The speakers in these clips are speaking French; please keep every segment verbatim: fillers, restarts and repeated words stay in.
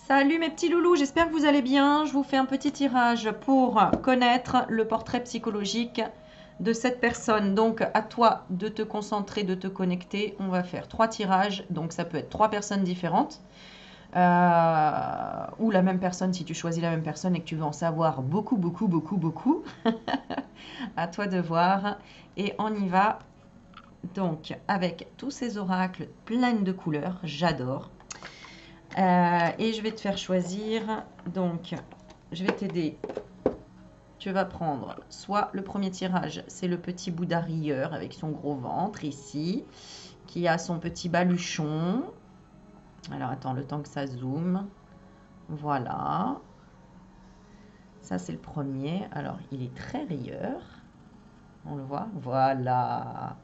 Salut mes petits loulous, j'espère que vous allez bien. Je vous fais un petit tirage pour connaître le portrait psychologique de cette personne. Donc à toi de te concentrer, de te connecter. On va faire trois tirages, donc ça peut être trois personnes différentes. Euh, ou la même personne si tu choisis la même personne et que tu veux en savoir beaucoup, beaucoup, beaucoup, beaucoup. À toi de voir. Et on y va donc avec tous ces oracles pleins de couleurs, j'adore. Euh, et je vais te faire choisir, donc je vais t'aider. Tu vas prendre soit le premier tirage, c'est le petit Bouddha rieur avec son gros ventre ici, qui a son petit baluchon. Alors attends, le temps que ça zoome. Voilà. Ça c'est le premier. Alors il est très rieur. On le voit. Voilà.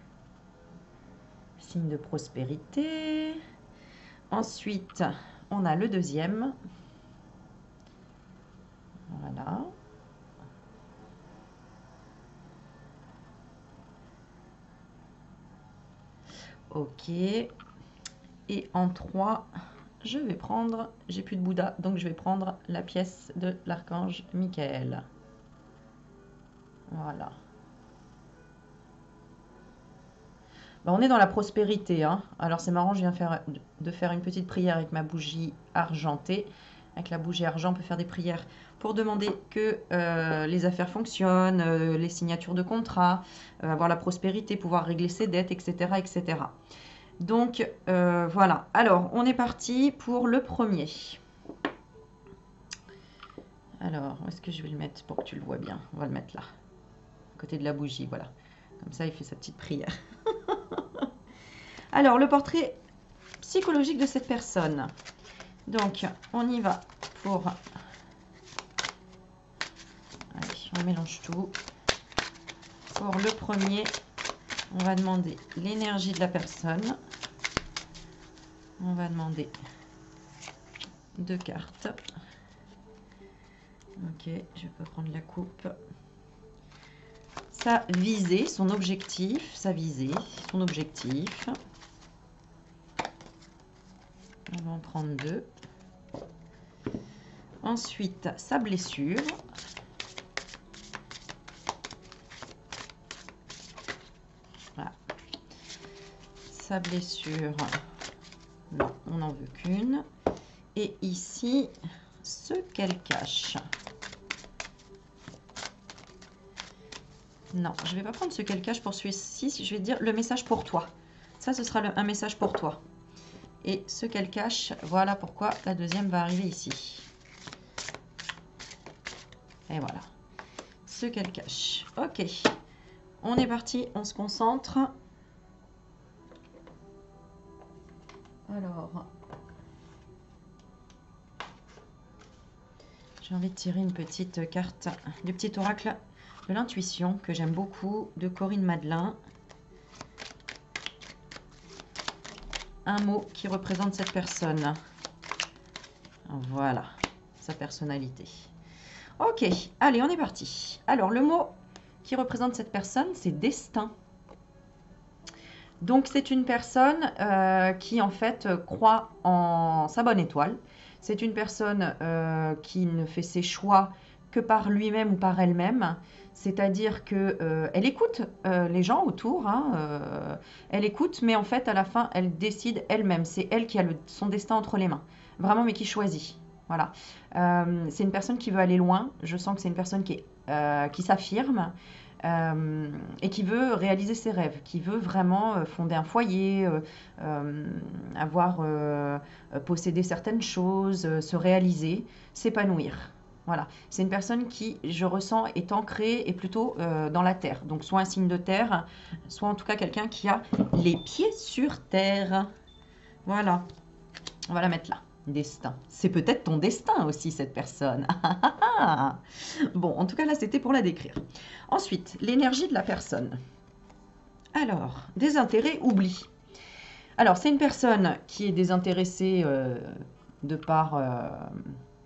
Signe de prospérité. Ensuite, on a le deuxième. Voilà. Ok. Et en trois, je vais prendre, j'ai plus de Bouddha, donc je vais prendre la pièce de l'archange Michael. Voilà. Ben, on est dans la prospérité, hein. Alors c'est marrant, je viens faire, de faire une petite prière avec ma bougie argentée. Avec la bougie argent, on peut faire des prières pour demander que euh, les affaires fonctionnent, euh, les signatures de contrats, euh, avoir la prospérité, pouvoir régler ses dettes, et cetera et cetera. Donc euh, voilà. Alors, on est parti pour le premier. Alors, où est-ce que je vais le mettre pour que tu le vois bien? On va le mettre là, à côté de la bougie, voilà. Comme ça, il fait sa petite prière. Alors, le portrait psychologique de cette personne. Donc, on y va pour... Allez, on mélange tout. Pour le premier, on va demander l'énergie de la personne. On va demander deux cartes. Ok, je peux prendre la coupe. Sa visée, son objectif, sa visée, son objectif. On va en prendre deux. Ensuite, sa blessure. Voilà. Sa blessure. Non, on n'en veut qu'une. Et ici, ce qu'elle cache. Non, je ne vais pas prendre ce qu'elle cache pour celui-ci. Je vais dire le message pour toi. Ça, ce sera le, un message pour toi. Et ce qu'elle cache, voilà pourquoi la deuxième va arriver ici. Et voilà. Ce qu'elle cache. Ok. On est parti, on se concentre. Alors... J'ai envie de tirer une petite carte du petit oracle de l'intuition que j'aime beaucoup, de Corinne Madelin. Un mot qui représente cette personne. Voilà, sa personnalité. Ok, allez, on est parti. Alors, le mot qui représente cette personne, c'est destin. Donc, c'est une personne euh, qui, en fait, croit en sa bonne étoile. C'est une personne euh, qui ne fait ses choix que par lui-même ou par elle-même. C'est-à-dire qu'elle euh, écoute euh, les gens autour, hein, euh, elle écoute, mais en fait, à la fin, elle décide elle-même. C'est elle qui a le, son destin entre les mains. Vraiment, mais qui choisit. Voilà. Euh, c'est une personne qui veut aller loin. Je sens que c'est une personne qui, euh, qui s'affirme. Euh, et qui veut réaliser ses rêves, qui veut vraiment euh, fonder un foyer, euh, euh, avoir euh, posséder certaines choses, euh, se réaliser, s'épanouir. Voilà, c'est une personne qui, je ressens, est ancrée et plutôt euh, dans la terre. Donc soit un signe de terre, soit en tout cas quelqu'un qui a les pieds sur terre. Voilà, on va la mettre là. Destin. C'est peut-être ton destin aussi, cette personne. Bon, en tout cas, là, c'était pour la décrire. Ensuite, l'énergie de la personne. Alors, désintérêt, oubli. Alors, c'est une personne qui est désintéressée euh, de par... Euh,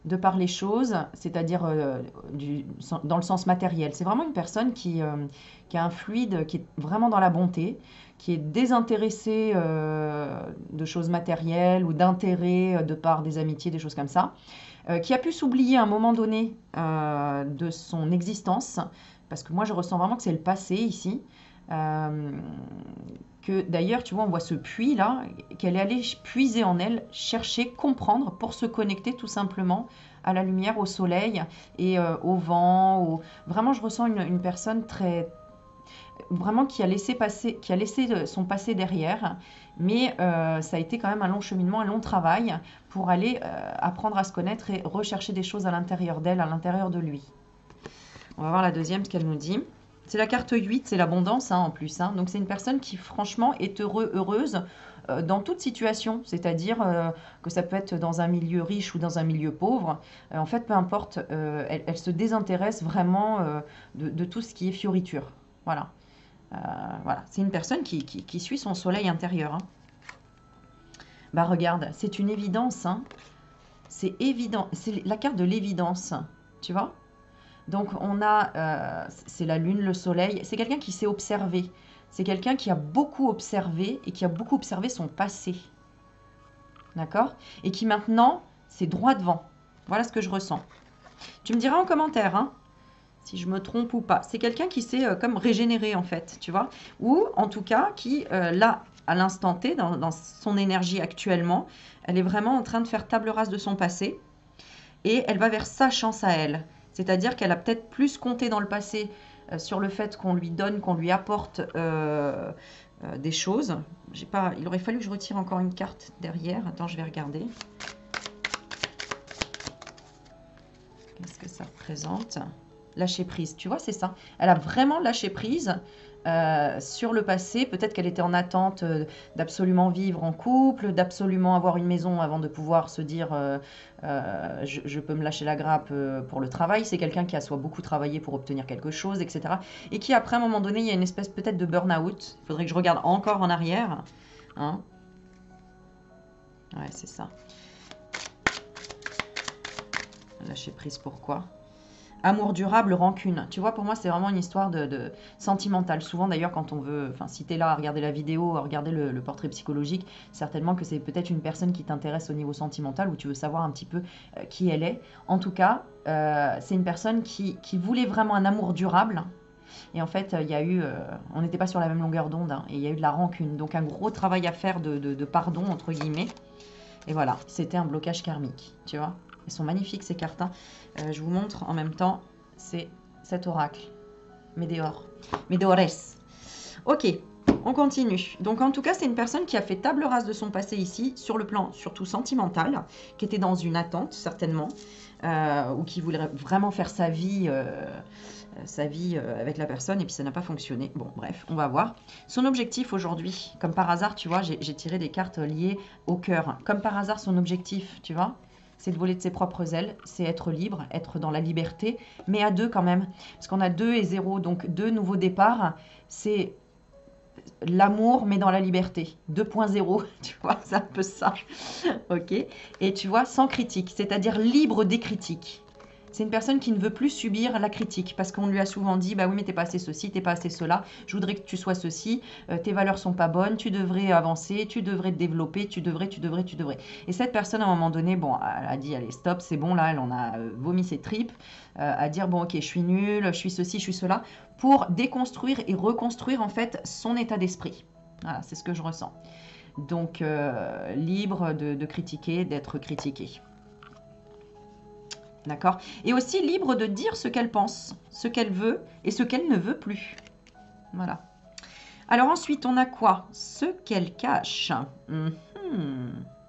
de par les choses, c'est-à-dire euh, du- dans le sens matériel. C'est vraiment une personne qui, euh, qui a un fluide, qui est vraiment dans la bonté, qui est désintéressée euh, de choses matérielles ou d'intérêts euh, de par des amitiés, des choses comme ça, euh, qui a pu s'oublier à un moment donné euh, de son existence, parce que moi je ressens vraiment que c'est le passé ici. Euh, que d'ailleurs, tu vois, on voit ce puits là, qu'elle est allée puiser en elle, chercher, comprendre pour se connecter tout simplement à la lumière, au soleil et euh, au vent. Au... Vraiment, je ressens une, une personne très, vraiment qui a laissé passer, qui a laissé son passé derrière, mais euh, ça a été quand même un long cheminement, un long travail pour aller euh, apprendre à se connaître et rechercher des choses à l'intérieur d'elle, à l'intérieur de lui. On va voir la deuxième, ce qu'elle nous dit. C'est la carte huit, c'est l'abondance hein, en plus. Hein. Donc c'est une personne qui franchement est heureux, heureuse euh, dans toute situation. C'est-à-dire euh, que ça peut être dans un milieu riche ou dans un milieu pauvre. Euh, en fait, peu importe, euh, elle, elle, se désintéresse vraiment euh, de, de, tout ce qui est fioriture. Voilà. Euh, voilà. C'est une personne qui, qui, qui, suit son soleil intérieur. Hein. Bah regarde, c'est une évidence. Hein. C'est évident. C'est la carte de l'évidence. Tu vois ? Donc on a, euh, c'est la lune, le soleil, c'est quelqu'un qui s'est observé, c'est quelqu'un qui a beaucoup observé et qui a beaucoup observé son passé, d'accord? Et qui maintenant, c'est droit devant. Voilà ce que je ressens. Tu me diras en commentaire, hein, si je me trompe ou pas. C'est quelqu'un qui s'est euh, comme régénéré en fait, tu vois? Ou en tout cas qui, euh, là, à l'instant T, dans, dans son énergie actuellement, elle est vraiment en train de faire table rase de son passé et elle va vers sa chance à elle. C'est-à-dire qu'elle a peut-être plus compté dans le passé euh, sur le fait qu'on lui donne, qu'on lui apporte euh, euh, des choses. J'ai pas, il aurait fallu que je retire encore une carte derrière. Attends, je vais regarder. Qu'est-ce que ça représente? Lâcher prise, tu vois, c'est ça. Elle a vraiment lâché prise euh, sur le passé. Peut-être qu'elle était en attente euh, d'absolument vivre en couple, d'absolument avoir une maison avant de pouvoir se dire euh, euh, je, je peux me lâcher la grappe euh, pour le travail. C'est quelqu'un qui a soit beaucoup travaillé pour obtenir quelque chose, et cetera. Et qui, après, à un moment donné, il y a une espèce peut-être de burn-out. Il faudrait que je regarde encore en arrière. Hein, ouais, c'est ça. Lâcher prise, pourquoi? Amour durable, rancune. Tu vois, pour moi, c'est vraiment une histoire de, de sentimentale. Souvent, d'ailleurs, quand on veut, enfin, si tu es là à regarder la vidéo, à regarder le, le portrait psychologique, certainement que c'est peut-être une personne qui t'intéresse au niveau sentimental ou tu veux savoir un petit peu euh, qui elle est. En tout cas, euh, c'est une personne qui, qui voulait vraiment un amour durable. Et en fait, il y a eu, euh, on n'était pas sur la même longueur d'onde hein, et il y a eu de la rancune. Donc, un gros travail à faire de, de, de pardon, entre guillemets. Et voilà, c'était un blocage karmique, tu vois. Elles sont magnifiques ces cartes. Hein. Euh, je vous montre en même temps, c'est cet oracle. Médéor. Médéores. Ok, on continue. Donc en tout cas, c'est une personne qui a fait table rase de son passé ici, sur le plan surtout sentimental, qui était dans une attente certainement, euh, ou qui voulait vraiment faire sa vie, euh, sa vie euh, avec la personne, et puis ça n'a pas fonctionné. Bon, bref, on va voir. Son objectif aujourd'hui, comme par hasard, tu vois, j'ai tiré des cartes liées au cœur. Comme par hasard, son objectif, tu vois, c'est de voler de ses propres ailes, c'est être libre, être dans la liberté, mais à deux quand même. Parce qu'on a deux et zéro, donc deux nouveaux départs, c'est l'amour, mais dans la liberté. deux point zéro, tu vois, c'est un peu ça. Ok. Et tu vois, sans critique, c'est-à-dire libre des critiques. C'est une personne qui ne veut plus subir la critique parce qu'on lui a souvent dit bah oui mais t'es pas assez ceci, t'es pas assez cela, je voudrais que tu sois ceci, euh, tes valeurs sont pas bonnes, tu devrais avancer, tu devrais te développer, tu devrais, tu devrais, tu devrais. Et cette personne à un moment donné, bon, elle a dit allez stop, c'est bon là, elle en a euh, vomi ses tripes, euh, à dire bon ok je suis nulle, je suis ceci, je suis cela, pour déconstruire et reconstruire en fait son état d'esprit. Voilà, c'est ce que je ressens. Donc euh, libre de, de critiquer, d'être critiqué. D'accord? Et aussi libre de dire ce qu'elle pense, ce qu'elle veut et ce qu'elle ne veut plus. Voilà. Alors ensuite, on a quoi? Ce qu'elle cache. Mm-hmm.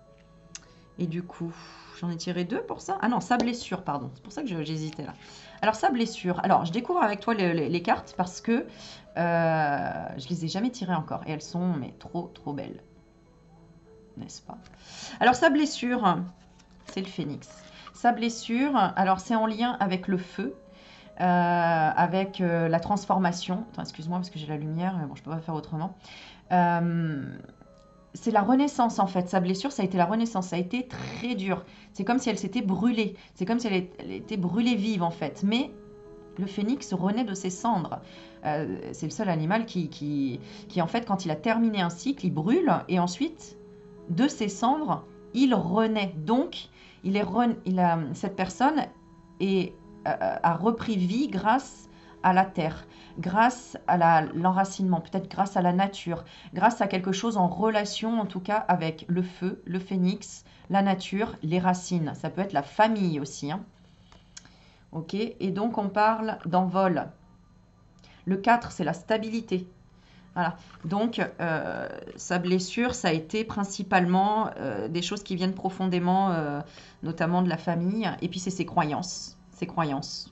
Et du coup, j'en ai tiré deux pour ça. Ah non, sa blessure, pardon. C'est pour ça que j'hésitais là. Alors, sa blessure. Alors, je découvre avec toi les, les, les cartes parce que euh, je les ai jamais tirées encore. Et elles sont mais trop, trop belles. N'est-ce pas? Alors, sa blessure, c'est le phénix. Sa blessure, alors c'est en lien avec le feu, euh, avec euh, la transformation. Attends, excuse-moi parce que j'ai la lumière, mais bon, je peux pas faire autrement. Euh, c'est la renaissance en fait. Sa blessure, ça a été la renaissance. Ça a été très dur. C'est comme si elle s'était brûlée. C'est comme si elle, est- elle était brûlée vive en fait. Mais le phénix renaît de ses cendres. Euh, c'est le seul animal qui, qui, qui, en fait, quand il a terminé un cycle, il brûle et ensuite, de ses cendres, il renaît. Donc, il est re- il a, cette personne est, euh, a repris vie grâce à la terre, grâce à la- l'enracinement, peut-être grâce à la nature, grâce à quelque chose en relation, en tout cas, avec le feu, le phénix, la nature, les racines. Ça peut être la famille aussi, hein. Ok, et donc on parle d'envol. Le quatre, c'est la stabilité. Voilà. Donc, euh, sa blessure, ça a été principalement euh, des choses qui viennent profondément, euh, notamment de la famille. Et puis, c'est ses croyances. Ses croyances.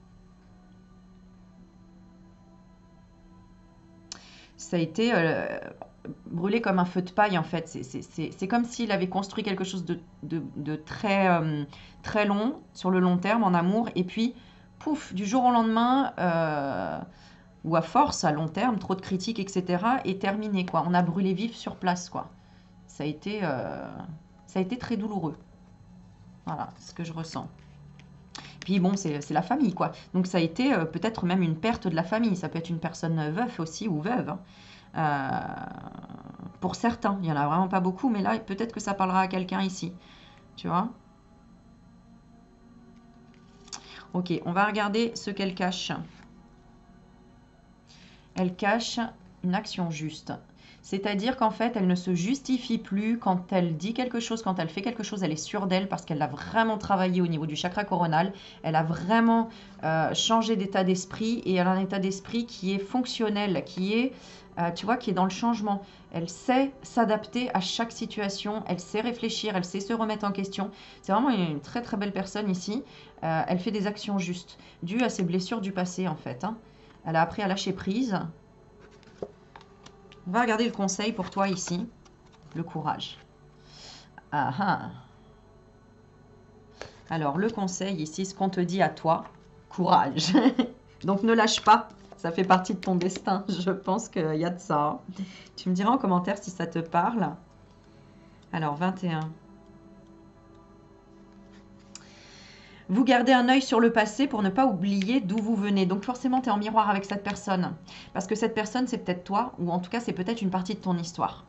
Ça a été euh, brûlé comme un feu de paille, en fait. C'est comme s'il avait construit quelque chose de, de, de très, euh, très long, sur le long terme, en amour. Et puis, pouf, du jour au lendemain... Euh, ou à force, à long terme, trop de critiques, et cetera, est terminé, quoi. On a brûlé vif sur place, quoi. Ça a été, euh, ça a été très douloureux. Voilà, ce que je ressens. Puis bon, c'est la famille, quoi. Donc ça a été euh, peut-être même une perte de la famille. Ça peut être une personne veuve aussi, ou veuve, hein. Euh, pour certains, il n'y en a vraiment pas beaucoup, mais là, peut-être que ça parlera à quelqu'un ici. Tu vois? Ok, on va regarder ce qu'elle cache. Elle cache une action juste. C'est-à-dire qu'en fait, elle ne se justifie plus quand elle dit quelque chose, quand elle fait quelque chose, elle est sûre d'elle parce qu'elle a vraiment travaillé au niveau du chakra coronal. Elle a vraiment euh, changé d'état d'esprit et elle a un état d'esprit qui est fonctionnel, qui est, euh, tu vois, qui est dans le changement. Elle sait s'adapter à chaque situation, elle sait réfléchir, elle sait se remettre en question. C'est vraiment une très très belle personne ici. Euh, elle fait des actions justes, dues à ses blessures du passé en fait, hein. Elle a appris à lâcher prise. On va regarder le conseil pour toi ici. Le courage. Ah ah. Alors, le conseil ici, ce qu'on te dit à toi, courage. Donc, ne lâche pas. Ça fait partie de ton destin. Je pense qu'il y a de ça. Tu me diras en commentaire si ça te parle. Alors, vingt et un. Vous gardez un œil sur le passé pour ne pas oublier d'où vous venez. Donc forcément, tu es en miroir avec cette personne. Parce que cette personne, c'est peut-être toi, ou en tout cas, c'est peut-être une partie de ton histoire.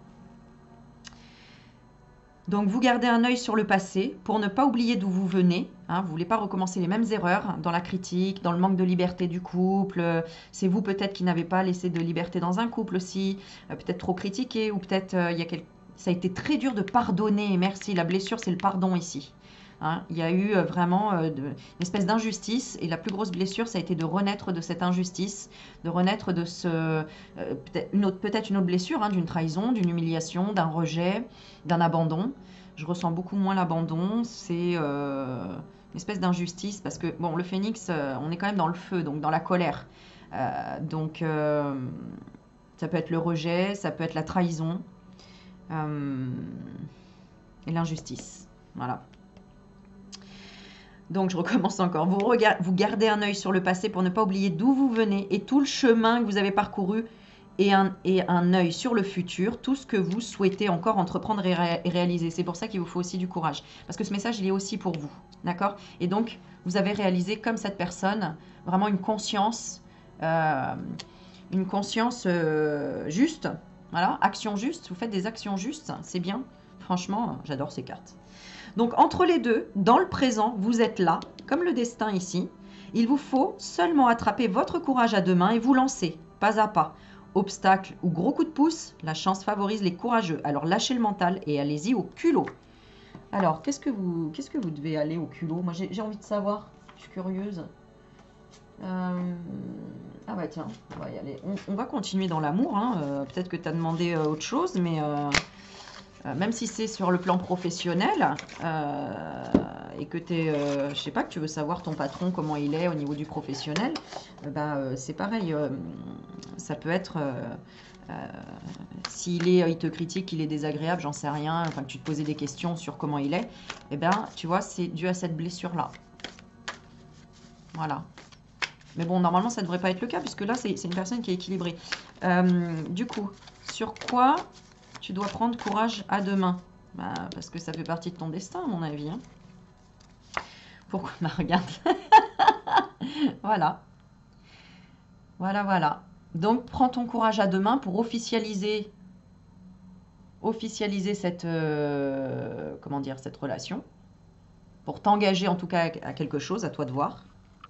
Donc vous gardez un œil sur le passé pour ne pas oublier d'où vous venez, hein. Vous ne voulez pas recommencer les mêmes erreurs dans la critique, dans le manque de liberté du couple. C'est vous peut-être qui n'avez pas laissé de liberté dans un couple aussi, euh, peut-être trop critiqué, ou peut-être euh, il y a quel... ça a été très dur de pardonner. Merci, la blessure c'est le pardon ici, hein. Il y a eu euh, vraiment euh, de... une espèce d'injustice et la plus grosse blessure ça a été de renaître de cette injustice, de renaître de ce... euh, peut-être une autre, peut-être une autre blessure, hein, d'une trahison, d'une humiliation, d'un rejet, d'un abandon. Je ressens beaucoup moins l'abandon, c'est euh, une espèce d'injustice parce que, bon, le phénix, euh, on est quand même dans le feu, donc dans la colère. Euh, donc, euh, ça peut être le rejet, ça peut être la trahison euh, et l'injustice. Voilà. Donc, je recommence encore. Vous, regardez, vous gardez un œil sur le passé pour ne pas oublier d'où vous venez et tout le chemin que vous avez parcouru et un, et un œil sur le futur, tout ce que vous souhaitez encore entreprendre et, ré, et réaliser. C'est pour ça qu'il vous faut aussi du courage. Parce que ce message, il est aussi pour vous. D'accord? Et donc, vous avez réalisé, comme cette personne, vraiment une conscience, euh, une conscience euh, juste. Voilà, action juste. Vous faites des actions justes. C'est bien. Franchement, j'adore ces cartes. Donc, entre les deux, dans le présent, vous êtes là, comme le destin ici. Il vous faut seulement attraper votre courage à deux mains et vous lancer, pas à pas. Obstacle ou gros coup de pouce, la chance favorise les courageux. Alors lâchez le mental et allez-y au culot. Alors, qu'est-ce que vous, qu'est-ce que vous devez aller au culot? Moi, j'ai envie de savoir. Je suis curieuse. Euh... Ah bah tiens, on va y aller. On, on va continuer dans l'amour, hein. Euh, peut-être que tu as demandé euh, autre chose, mais euh, euh, même si c'est sur le plan professionnel euh, et que tu es, euh, je sais pas, que tu veux savoir ton patron, comment il est au niveau du professionnel, euh, bah, euh, c'est pareil. Euh, ça peut être... Euh, euh, s'il est, il te critique, il est désagréable, j'en sais rien, enfin que tu te posais des questions sur comment il est, eh ben, tu vois, c'est dû à cette blessure-là. Voilà. Mais bon, normalement, ça ne devrait pas être le cas, puisque là, c'est une personne qui est équilibrée. Euh, du coup, sur quoi tu dois prendre courage à deux mains. Bah, parce que ça fait partie de ton destin, à mon avis. Hein. Pourquoi? Bah, regarde. Voilà. Voilà, voilà. Donc, prends ton courage à deux mains pour officialiser, officialiser cette, euh, comment dire, cette relation. Pour t'engager en tout cas à quelque chose, à toi de voir.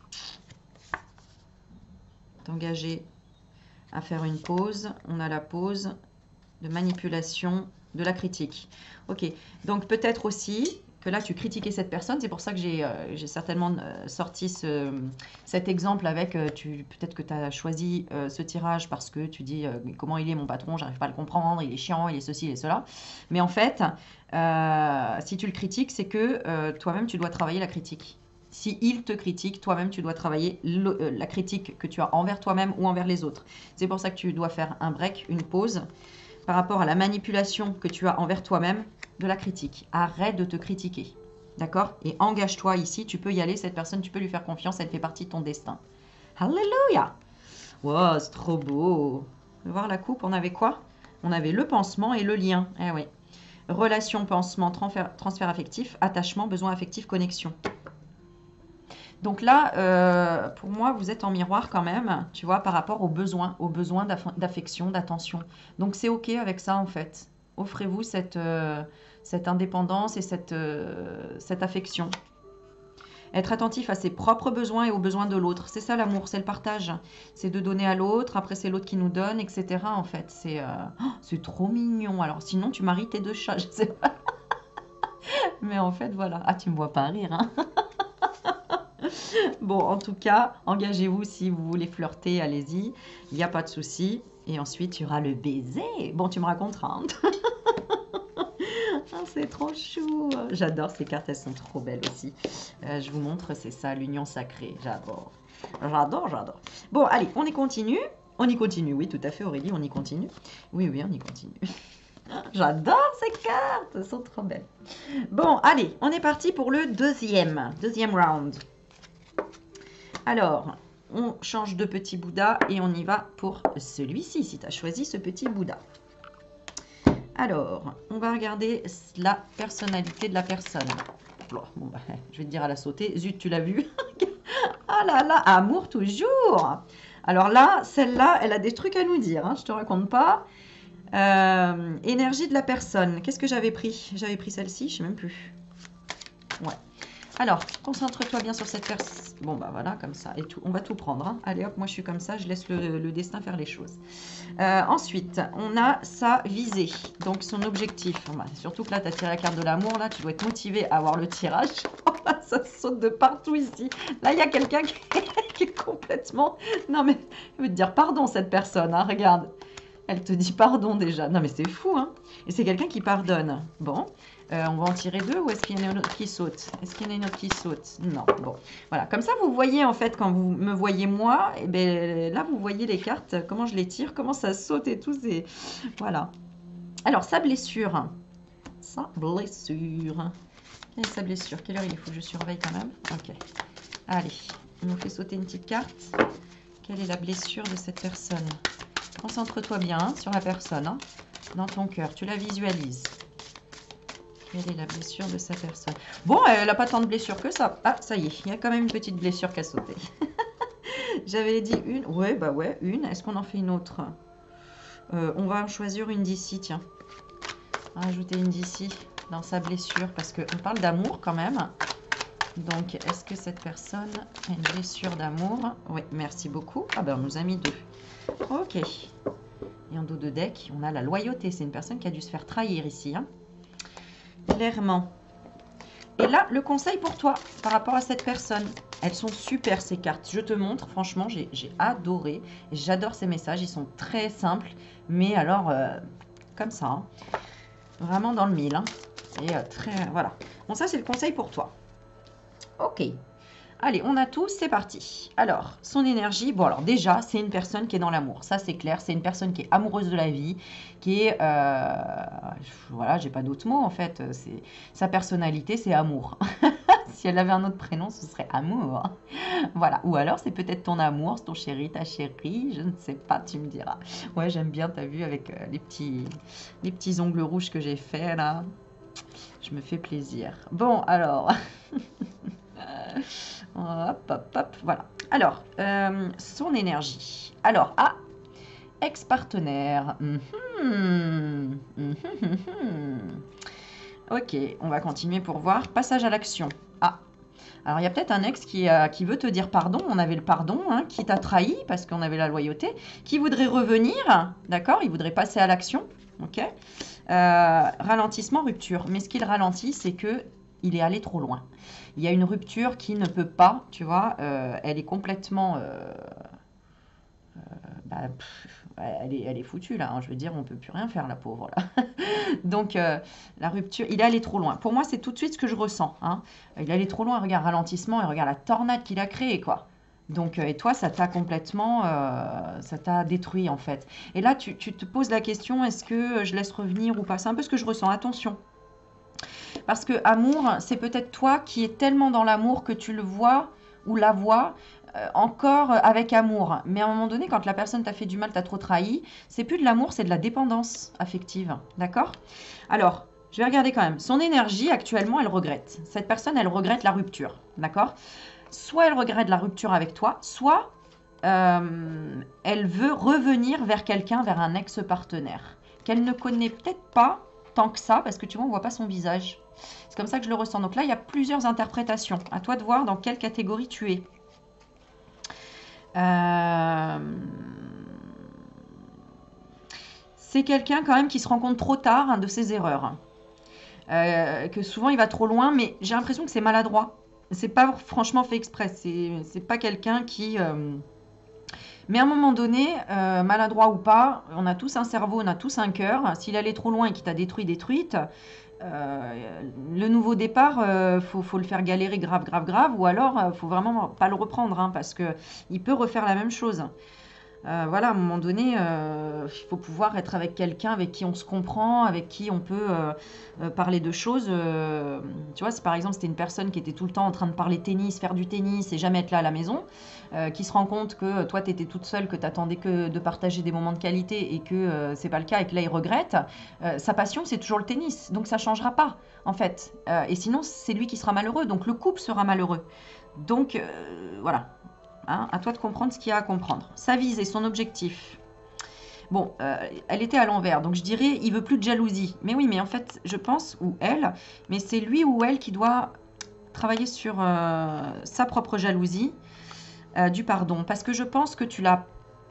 T'engager à faire une pause. On a la pause de manipulation, de la critique. Ok, donc peut-être aussi que là tu critiquais cette personne, c'est pour ça que j'ai euh, j'ai certainement euh, sorti ce, cet exemple avec, euh, tu peut-être que tu as choisi euh, ce tirage parce que tu dis euh, comment il est mon patron, j'arrive pas à le comprendre, il est chiant, il est ceci, il est cela. Mais en fait, euh, si tu le critiques, c'est que euh, toi-même tu dois travailler la critique. Si il te critique, toi-même tu dois travailler le, euh, la critique que tu as envers toi-même ou envers les autres. C'est pour ça que tu dois faire un break, une pause par rapport à la manipulation que tu as envers toi-même de la critique. Arrête de te critiquer. D'accord? Et engage-toi ici, tu peux y aller, cette personne, tu peux lui faire confiance, elle fait partie de ton destin. Alléluia! Wow, c'est trop beau! On va voir la coupe, on avait quoi? On avait le pansement et le lien. Eh oui. Relation, pansement, transfert, transfert affectif, attachement, besoin affectif, connexion. Donc là, euh, pour moi, vous êtes en miroir quand même, tu vois, par rapport aux besoins, aux besoins d'affection, d'attention. Donc c'est OK avec ça, en fait. Offrez-vous cette, euh, cette indépendance et cette, euh, cette affection. Être attentif à ses propres besoins et aux besoins de l'autre. C'est ça l'amour, c'est le partage. C'est de donner à l'autre, après c'est l'autre qui nous donne, et cetera. En fait, c'est euh... oh, c'est trop mignon. Alors sinon, tu maries tes deux chats, je sais pas. Mais en fait, voilà. Ah, tu me vois pas rire, hein. Bon, en tout cas, engagez-vous si vous voulez flirter, allez-y. Il n'y a pas de souci. Et ensuite, il y aura le baiser. Bon, tu me raconteras. Hein. Oh, c'est trop chou. J'adore ces cartes, elles sont trop belles aussi. Euh, je vous montre, c'est ça, l'union sacrée. J'adore. J'adore, j'adore. Bon, allez, on y continue. On y continue, oui, tout à fait, Aurélie, on y continue. Oui, oui, on y continue. J'adore ces cartes, elles sont trop belles. Bon, allez, on est parti pour le deuxième, deuxième round. Alors, on change de petit Bouddha et on y va pour celui-ci, si tu as choisi ce petit Bouddha. Alors, on va regarder la personnalité de la personne. Bon, bah, je vais te dire à la sauter. Zut, tu l'as vu? Ah là là, amour toujours. Alors là, celle-là, elle a des trucs à nous dire. Hein, je te raconte pas. Euh, énergie de la personne. Qu'est-ce que j'avais pris? J'avais pris celle-ci, je sais même plus. Ouais. Alors, concentre-toi bien sur cette personne. Bon, bah voilà, comme ça. Et tout. On va tout prendre. Hein. Allez hop, moi je suis comme ça, je laisse le, le destin faire les choses. Euh, ensuite, on a sa visée, donc son objectif. Bah, surtout que là, tu as tiré la carte de l'amour. Là, tu dois être motivé à avoir le tirage. Oh, là, ça saute de partout ici. Là, il y a quelqu'un qui, qui est complètement... Non, mais je veux te dire pardon, cette personne. Hein, regarde. Elle te dit pardon déjà. Non, mais c'est fou, hein. Et c'est quelqu'un qui pardonne. Bon. Euh, on va en tirer deux ou est-ce qu'il y en a une autre qui saute? Est-ce qu'il y en a une autre qui saute? Non. Bon, voilà. Comme ça, vous voyez en fait, quand vous me voyez moi, et ben là, vous voyez les cartes, comment je les tire, comment ça saute et tout. C'est... Voilà. Alors, sa blessure. Sa blessure. Quelle est sa blessure? Quelle heure il faut que je surveille quand même? Ok. Allez, on nous fait sauter une petite carte. Quelle est la blessure de cette personne? Concentre-toi bien hein, sur la personne, hein, dans ton cœur. Tu la visualises. Quelle est la blessure de sa personne? Bon, elle n'a pas tant de blessures que ça. Ah, ça y est, il y a quand même une petite blessure qui a sauté. J'avais dit une. Ouais, bah ouais, une. Est-ce qu'on en fait une autre? euh, On va en choisir une d'ici, tiens. On va ajouter une d'ici dans sa blessure, parce qu'on parle d'amour quand même. Donc, est-ce que cette personne a une blessure d'amour? Oui, merci beaucoup. Ah ben, on nous a mis deux. Ok. Et en dos de deck, on a la loyauté. C'est une personne qui a dû se faire trahir ici, hein. Clairement. Et là, le conseil pour toi par rapport à cette personne. Elles sont super ces cartes. Je te montre, franchement, j'ai adoré. J'adore ces messages. Ils sont très simples. Mais alors, euh, comme ça. Hein. Vraiment dans le mille. Hein. Et euh, très... Voilà. Bon, ça, c'est le conseil pour toi. Ok. Allez, on a tout, c'est parti. Alors, son énergie, bon alors déjà, c'est une personne qui est dans l'amour. Ça, c'est clair, c'est une personne qui est amoureuse de la vie, qui est... Euh, voilà, j'ai pas d'autres mots en fait. C'est sa personnalité, c'est amour. Si elle avait un autre prénom, ce serait Amour. Voilà. Ou alors, c'est peut-être ton amour, c'est ton chéri, ta chérie. Je ne sais pas, tu me diras. Ouais, j'aime bien, t'as vu, avec euh, les, petits, les petits ongles rouges que j'ai fait là. Je me fais plaisir. Bon, alors. Hop, hop, hop. Voilà. Alors, euh, son énergie. Alors, ah, ex-partenaire. Mm -hmm. Mm -hmm. Ok, on va continuer pour voir. Passage à l'action. Ah, alors il y a peut-être un ex qui, euh, qui veut te dire pardon. On avait le pardon, hein, qui t'a trahi parce qu'on avait la loyauté, qui voudrait revenir, d'accord? Il voudrait passer à l'action, ok? Euh, ralentissement, rupture. Mais ce qu'il ralentit, c'est que il est allé trop loin. Il y a une rupture qui ne peut pas, tu vois, euh, elle est complètement... Euh, euh, bah, pff, elle, est, elle est foutue là, hein, je veux dire, on ne peut plus rien faire, la pauvre là. Donc euh, la rupture, il est allé trop loin. Pour moi, c'est tout de suite ce que je ressens. Hein. Il est allé trop loin, regarde ralentissement et regarde la tornade qu'il a créée, quoi. Donc, euh, et toi, ça t'a complètement, euh, ça t'a détruit en fait. Et là, tu, tu te poses la question, est-ce que je laisse revenir ou pas? C'est un peu ce que je ressens, attention. Parce que amour, c'est peut-être toi qui es tellement dans l'amour que tu le vois ou la vois euh, encore avec amour. Mais à un moment donné, quand la personne t'a fait du mal, t'a trop trahi, c'est plus de l'amour, c'est de la dépendance affective. D'accord? Alors, je vais regarder quand même. Son énergie, actuellement, elle regrette. Cette personne, elle regrette la rupture. D'accord? Soit elle regrette la rupture avec toi, soit euh, elle veut revenir vers quelqu'un, vers un ex-partenaire, qu'elle ne connaît peut-être pas tant que ça, parce que tu vois, on ne voit pas son visage. C'est comme ça que je le ressens. Donc là, il y a plusieurs interprétations. À toi de voir dans quelle catégorie tu es. Euh... C'est quelqu'un quand même qui se rend compte trop tard, hein, de ses erreurs. Euh, que souvent, il va trop loin, mais j'ai l'impression que c'est maladroit. C'est pas franchement fait exprès. C'est pas quelqu'un qui... Euh... Mais à un moment donné, euh, maladroit ou pas, on a tous un cerveau, on a tous un cœur. S'il allait trop loin et qu'il t'a détruit, détruite, euh, le nouveau départ, euh, faut, faut le faire galérer grave, grave, grave, ou alors, euh, faut vraiment pas le reprendre, hein, parce que il peut refaire la même chose. Euh, voilà, à un moment donné, euh, il faut pouvoir être avec quelqu'un avec qui on se comprend, avec qui on peut euh, euh, parler de choses. Euh, tu vois, si par exemple c'était une personne qui était tout le temps en train de parler tennis, faire du tennis et jamais être là à la maison, euh, qui se rend compte que toi tu étais toute seule, que tu attendais que de partager des moments de qualité et que euh, c'est pas le cas et que là il regrette, euh, sa passion c'est toujours le tennis, donc ça changera pas en fait. Euh, et sinon c'est lui qui sera malheureux, donc le couple sera malheureux. Donc euh, voilà. Hein, à toi de comprendre ce qu'il y a à comprendre. Sa visée, son objectif. Bon, euh, elle était à l'envers, donc je dirais, il veut plus de jalousie. Mais oui, mais en fait, je pense, ou elle, mais c'est lui ou elle qui doit travailler sur euh, sa propre jalousie, euh, du pardon. Parce que je pense que tu l'as...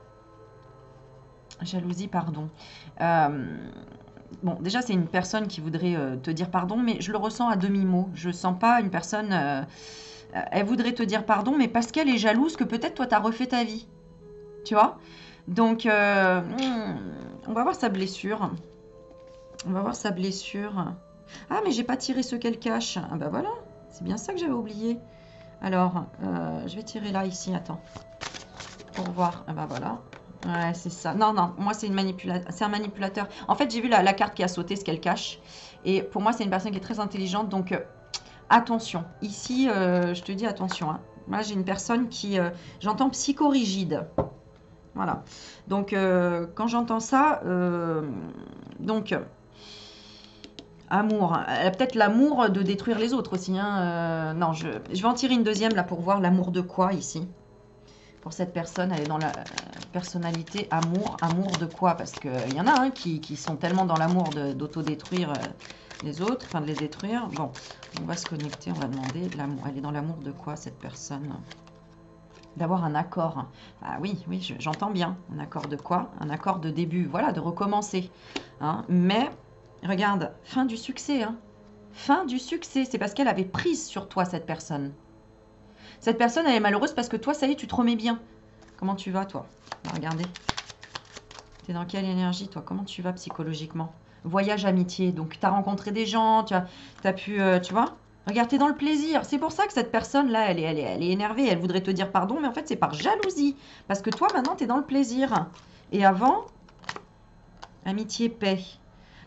Jalousie, pardon. Euh, bon, déjà, c'est une personne qui voudrait euh, te dire pardon, mais je le ressens à demi-mot. Je ne sens pas une personne... Euh, elle voudrait te dire pardon, mais parce qu'elle est jalouse que peut-être toi, tu as refait ta vie. Tu vois? Donc, euh, on va voir sa blessure. On va voir sa blessure. Ah, mais j'ai pas tiré ce qu'elle cache. Ah bah voilà, c'est bien ça que j'avais oublié. Alors, euh, je vais tirer là, ici, attends. Pour voir. Ah bah voilà. Ouais, c'est ça. Non, non, moi, c'est une manipula... c'est un manipulateur. En fait, j'ai vu la, la carte qui a sauté, ce qu'elle cache. Et pour moi, c'est une personne qui est très intelligente, donc... Euh, attention, ici, euh, je te dis attention. Hein. Moi, j'ai une personne qui, euh, j'entends psychorigide. Voilà. Donc, euh, quand j'entends ça, euh, donc, amour. Elle a peut-être l'amour de détruire les autres aussi. Hein. Euh, non, je, je vais en tirer une deuxième là pour voir l'amour de quoi ici. Pour cette personne, elle est dans la personnalité amour. Amour de quoi? Parce qu'il y en a hein, qui, qui sont tellement dans l'amour d'autodétruire euh, les autres, enfin de les détruire. Bon, on va se connecter, on va demander, elle est dans l'amour de quoi cette personne? D'avoir un accord. Ah oui, oui, j'entends bien. Un accord de quoi? Un accord de début, voilà, de recommencer. Hein. Mais, regarde, fin du succès. Hein. Fin du succès, c'est parce qu'elle avait prise sur toi, cette personne. Cette personne, elle est malheureuse parce que toi, ça y est, tu te remets bien. Comment tu vas, toi? Regardez. Tu es dans quelle énergie, toi? Comment tu vas psychologiquement? Voyage amitié, donc tu as rencontré des gens, tu as, as pu, euh, tu vois, regarde, t'es dans le plaisir. C'est pour ça que cette personne-là, elle est, elle, est, elle est énervée, elle voudrait te dire pardon, mais en fait, c'est par jalousie. Parce que toi, maintenant, tu es dans le plaisir. Et avant, amitié, paix.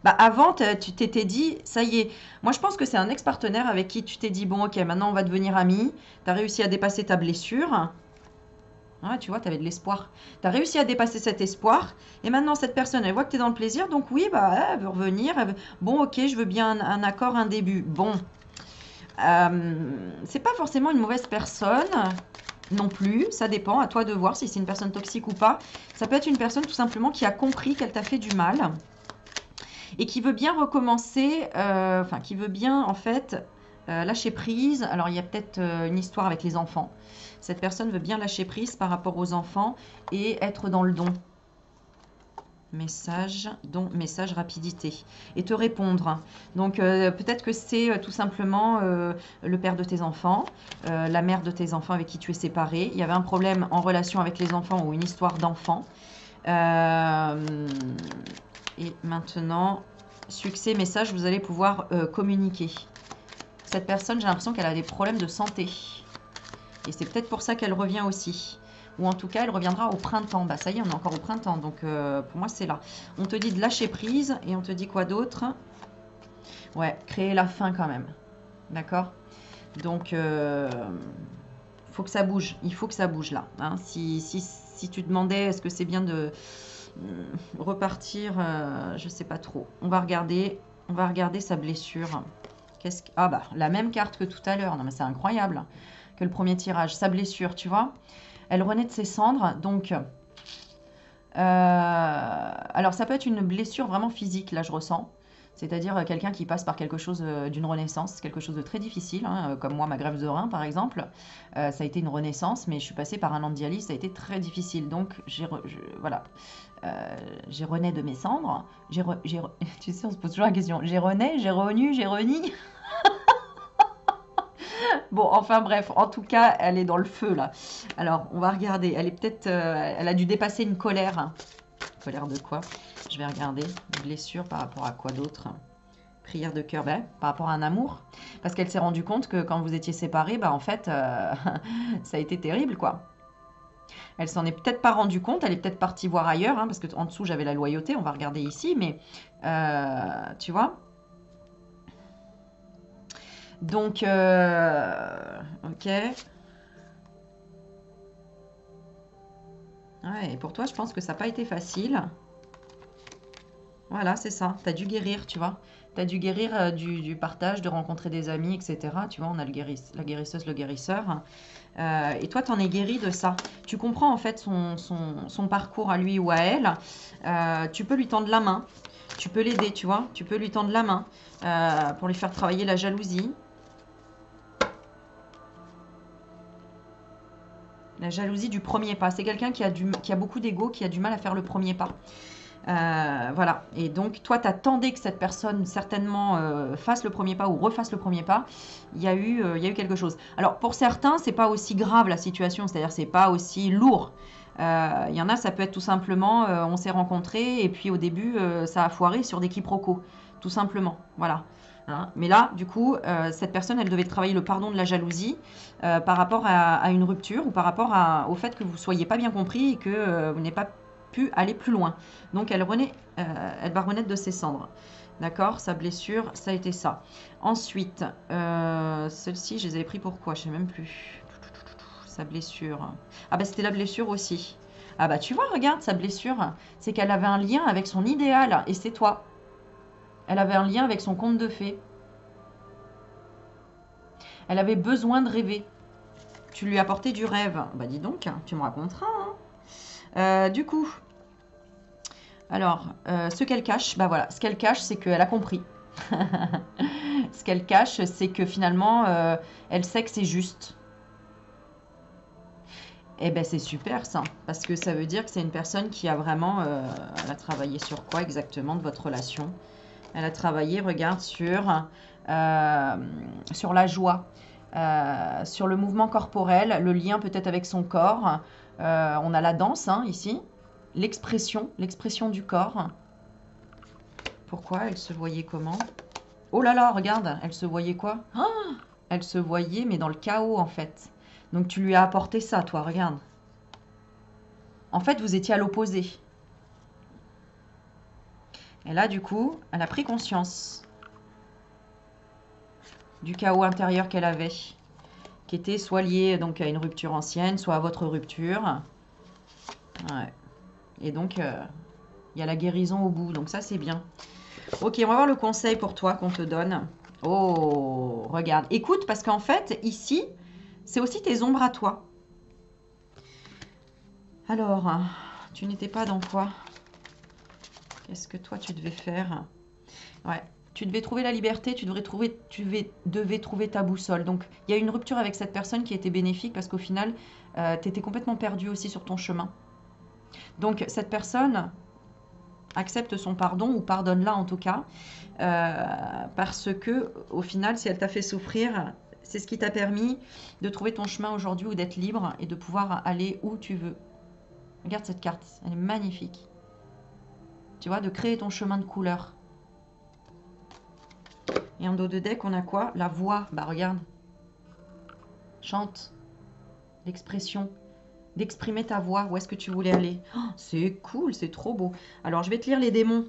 Bah avant, t'as- tu t'étais dit, ça y est. Moi, je pense que c'est un ex-partenaire avec qui tu t'es dit, bon, ok, maintenant on va devenir amis. Tu as réussi à dépasser ta blessure. Ouais, tu vois, tu avais de l'espoir. Tu as réussi à dépasser cet espoir. Et maintenant, cette personne, elle voit que tu es dans le plaisir. Donc oui, bah, elle veut revenir. Elle veut- Bon, ok, je veux bien un, un accord, un début. Bon, euh, c'est pas forcément une mauvaise personne non plus. Ça dépend, à toi de voir si c'est une personne toxique ou pas. Ça peut être une personne tout simplement qui a compris qu'elle t'a fait du mal et qui veut bien recommencer, euh, enfin qui veut bien en fait euh, lâcher prise. Alors il y a peut-être euh, une histoire avec les enfants. Cette personne veut bien lâcher prise par rapport aux enfants et être dans le don. Message, don, message, rapidité. Et te répondre. Donc euh, peut-être que c'est euh, tout simplement euh, le père de tes enfants, euh, la mère de tes enfants avec qui tu es séparé. Il y avait un problème en relation avec les enfants ou une histoire d'enfant. Euh, et maintenant, succès, message, vous allez pouvoir euh, communiquer. Cette personne, j'ai l'impression qu'elle a des problèmes de santé. Et c'est peut-être pour ça qu'elle revient aussi. Ou en tout cas, elle reviendra au printemps. Bah ça y est, on est encore au printemps. Donc euh, pour moi, c'est là. On te dit de lâcher prise. Et on te dit quoi d'autre? Ouais, créer la fin quand même. D'accord? Donc, euh, faut que ça bouge. Il faut que ça bouge là. Hein. Si, si, si tu demandais, est-ce que c'est bien de euh, repartir, euh, je sais pas trop. On va regarder, on va regarder sa blessure. Qu'est-ce que... Ah bah, la même carte que tout à l'heure. Non mais c'est incroyable que le premier tirage. Sa blessure, tu vois. Elle renaît de ses cendres. Donc, euh, alors ça peut être une blessure vraiment physique, là je ressens. C'est-à-dire quelqu'un qui passe par quelque chose euh, d'une renaissance, quelque chose de très difficile, hein, euh, comme moi, ma greffe de rein par exemple. Euh, ça a été une renaissance, mais je suis passée par un an de dialyse, ça a été très difficile. Donc, j'ai re- je- voilà, euh, j'ai rené de mes cendres. J'ai re- j'ai re- tu sais, on se pose toujours la question, j'ai rené, j'ai revenu, j'ai reni. Bon, enfin bref, en tout cas, elle est dans le feu là. Alors, on va regarder. Elle est peut-être, euh, elle a dû dépasser une colère. Hein. Colère de quoi? Je vais regarder. Blessure par rapport à quoi d'autre? Prière de cœur, ben, par rapport à un amour. Parce qu'elle s'est rendue compte que quand vous étiez séparés, bah en fait, euh, ça a été terrible, quoi. Elle s'en est peut-être pas rendue compte, elle est peut-être partie voir ailleurs, hein, parce que en dessous j'avais la loyauté, on va regarder ici, mais euh, tu vois. Donc, euh, ok. Ouais, et pour toi, je pense que ça n'a pas été facile. Voilà, c'est ça. Tu as dû guérir, tu vois. Tu as dû guérir euh, du, du partage, de rencontrer des amis, et cetera. Tu vois, on a le guéris- la guérisseuse, le guérisseur. Euh, et toi, tu en es guéri de ça. Tu comprends en fait son, son- son parcours à lui ou à elle. Euh, tu peux lui tendre la main. Tu peux l'aider, tu vois. Tu peux lui tendre la main euh, pour lui faire travailler la jalousie. La jalousie du premier pas. C'est quelqu'un qui a, du, qui a beaucoup d'ego, qui a du mal à faire le premier pas. Euh, voilà. Et donc, toi, tu attendais que cette personne, certainement, euh, fasse le premier pas ou refasse le premier pas. Il y a eu, euh, il y a eu quelque chose. Alors, pour certains, c'est pas aussi grave la situation, c'est-à-dire c'est pas aussi lourd. Euh, Il y en a, ça peut être tout simplement, euh, on s'est rencontrés et puis au début, euh, ça a foiré sur des quiproquos, tout simplement. Voilà. Hein. Mais là, du coup, euh, cette personne, elle devait travailler le pardon de la jalousie euh, par rapport à, à une rupture ou par rapport à- au fait que vous ne soyez pas bien compris et que euh, vous n'avez pas pu aller plus loin. Donc elle, renaît, euh, elle va renaître de ses cendres. D'accord? Sa blessure, ça a été ça. Ensuite, euh, celle-ci, je les avais pris pour quoi? Je sais même plus. Sa blessure. Ah bah c'était la blessure aussi. Ah bah tu vois, regarde, sa blessure, c'est qu'elle avait un lien avec son idéal, et c'est toi. Elle avait un lien avec son conte de fées. Elle avait besoin de rêver. Tu lui apportais du rêve. Bah dis donc, tu me raconteras. Hein. Euh, du coup, alors, euh, ce qu'elle cache, bah voilà, ce qu'elle cache, c'est qu'elle a compris. Ce qu'elle cache, c'est que finalement, euh, elle sait que c'est juste. Et ben c'est super ça, parce que ça veut dire que c'est une personne qui a vraiment, euh, elle a travaillé sur quoi exactement de votre relation? Elle a travaillé, regarde, sur, euh, sur la joie, euh, sur le mouvement corporel, le lien peut-être avec son corps. Euh, on a la danse hein, ici, l'expression, l'expression du corps. Pourquoi? Elle se voyait comment? Oh là là, regarde, elle se voyait quoi? Ah, elle se voyait, mais dans le chaos en fait. Donc tu lui as apporté ça, toi, regarde. En fait, vous étiez à l'opposé. Et là, du coup, elle a pris conscience du chaos intérieur qu'elle avait, qui était soit lié donc à une rupture ancienne, soit à votre rupture. Ouais. Et donc, euh, il y a la guérison au bout. Donc ça, c'est bien. Ok, on va voir le conseil pour toi qu'on te donne. Oh, regarde. Écoute, parce qu'en fait, ici, c'est aussi tes ombres à toi. Alors, tu n'étais pas dans quoi? Qu'est-ce que toi, tu devais faire? Ouais. Tu devais trouver la liberté, tu devrais trouver, tu devais, devais trouver ta boussole. Donc, il y a une rupture avec cette personne qui était bénéfique parce qu'au final, euh, tu étais complètement perdu aussi sur ton chemin. Donc, cette personne accepte son pardon ou pardonne-la en tout cas, euh, parce que au final, si elle t'a fait souffrir, c'est ce qui t'a permis de trouver ton chemin aujourd'hui ou d'être libre et de pouvoir aller où tu veux. Regarde cette carte, elle est magnifique. Tu vois, de créer ton chemin de couleur. Et en dos de deck, on a quoi? La voix. Bah regarde. Chante. L'expression. D'exprimer ta voix. Où est-ce que tu voulais aller? Oh, c'est cool, c'est trop beau. Alors, je vais te lire les démons.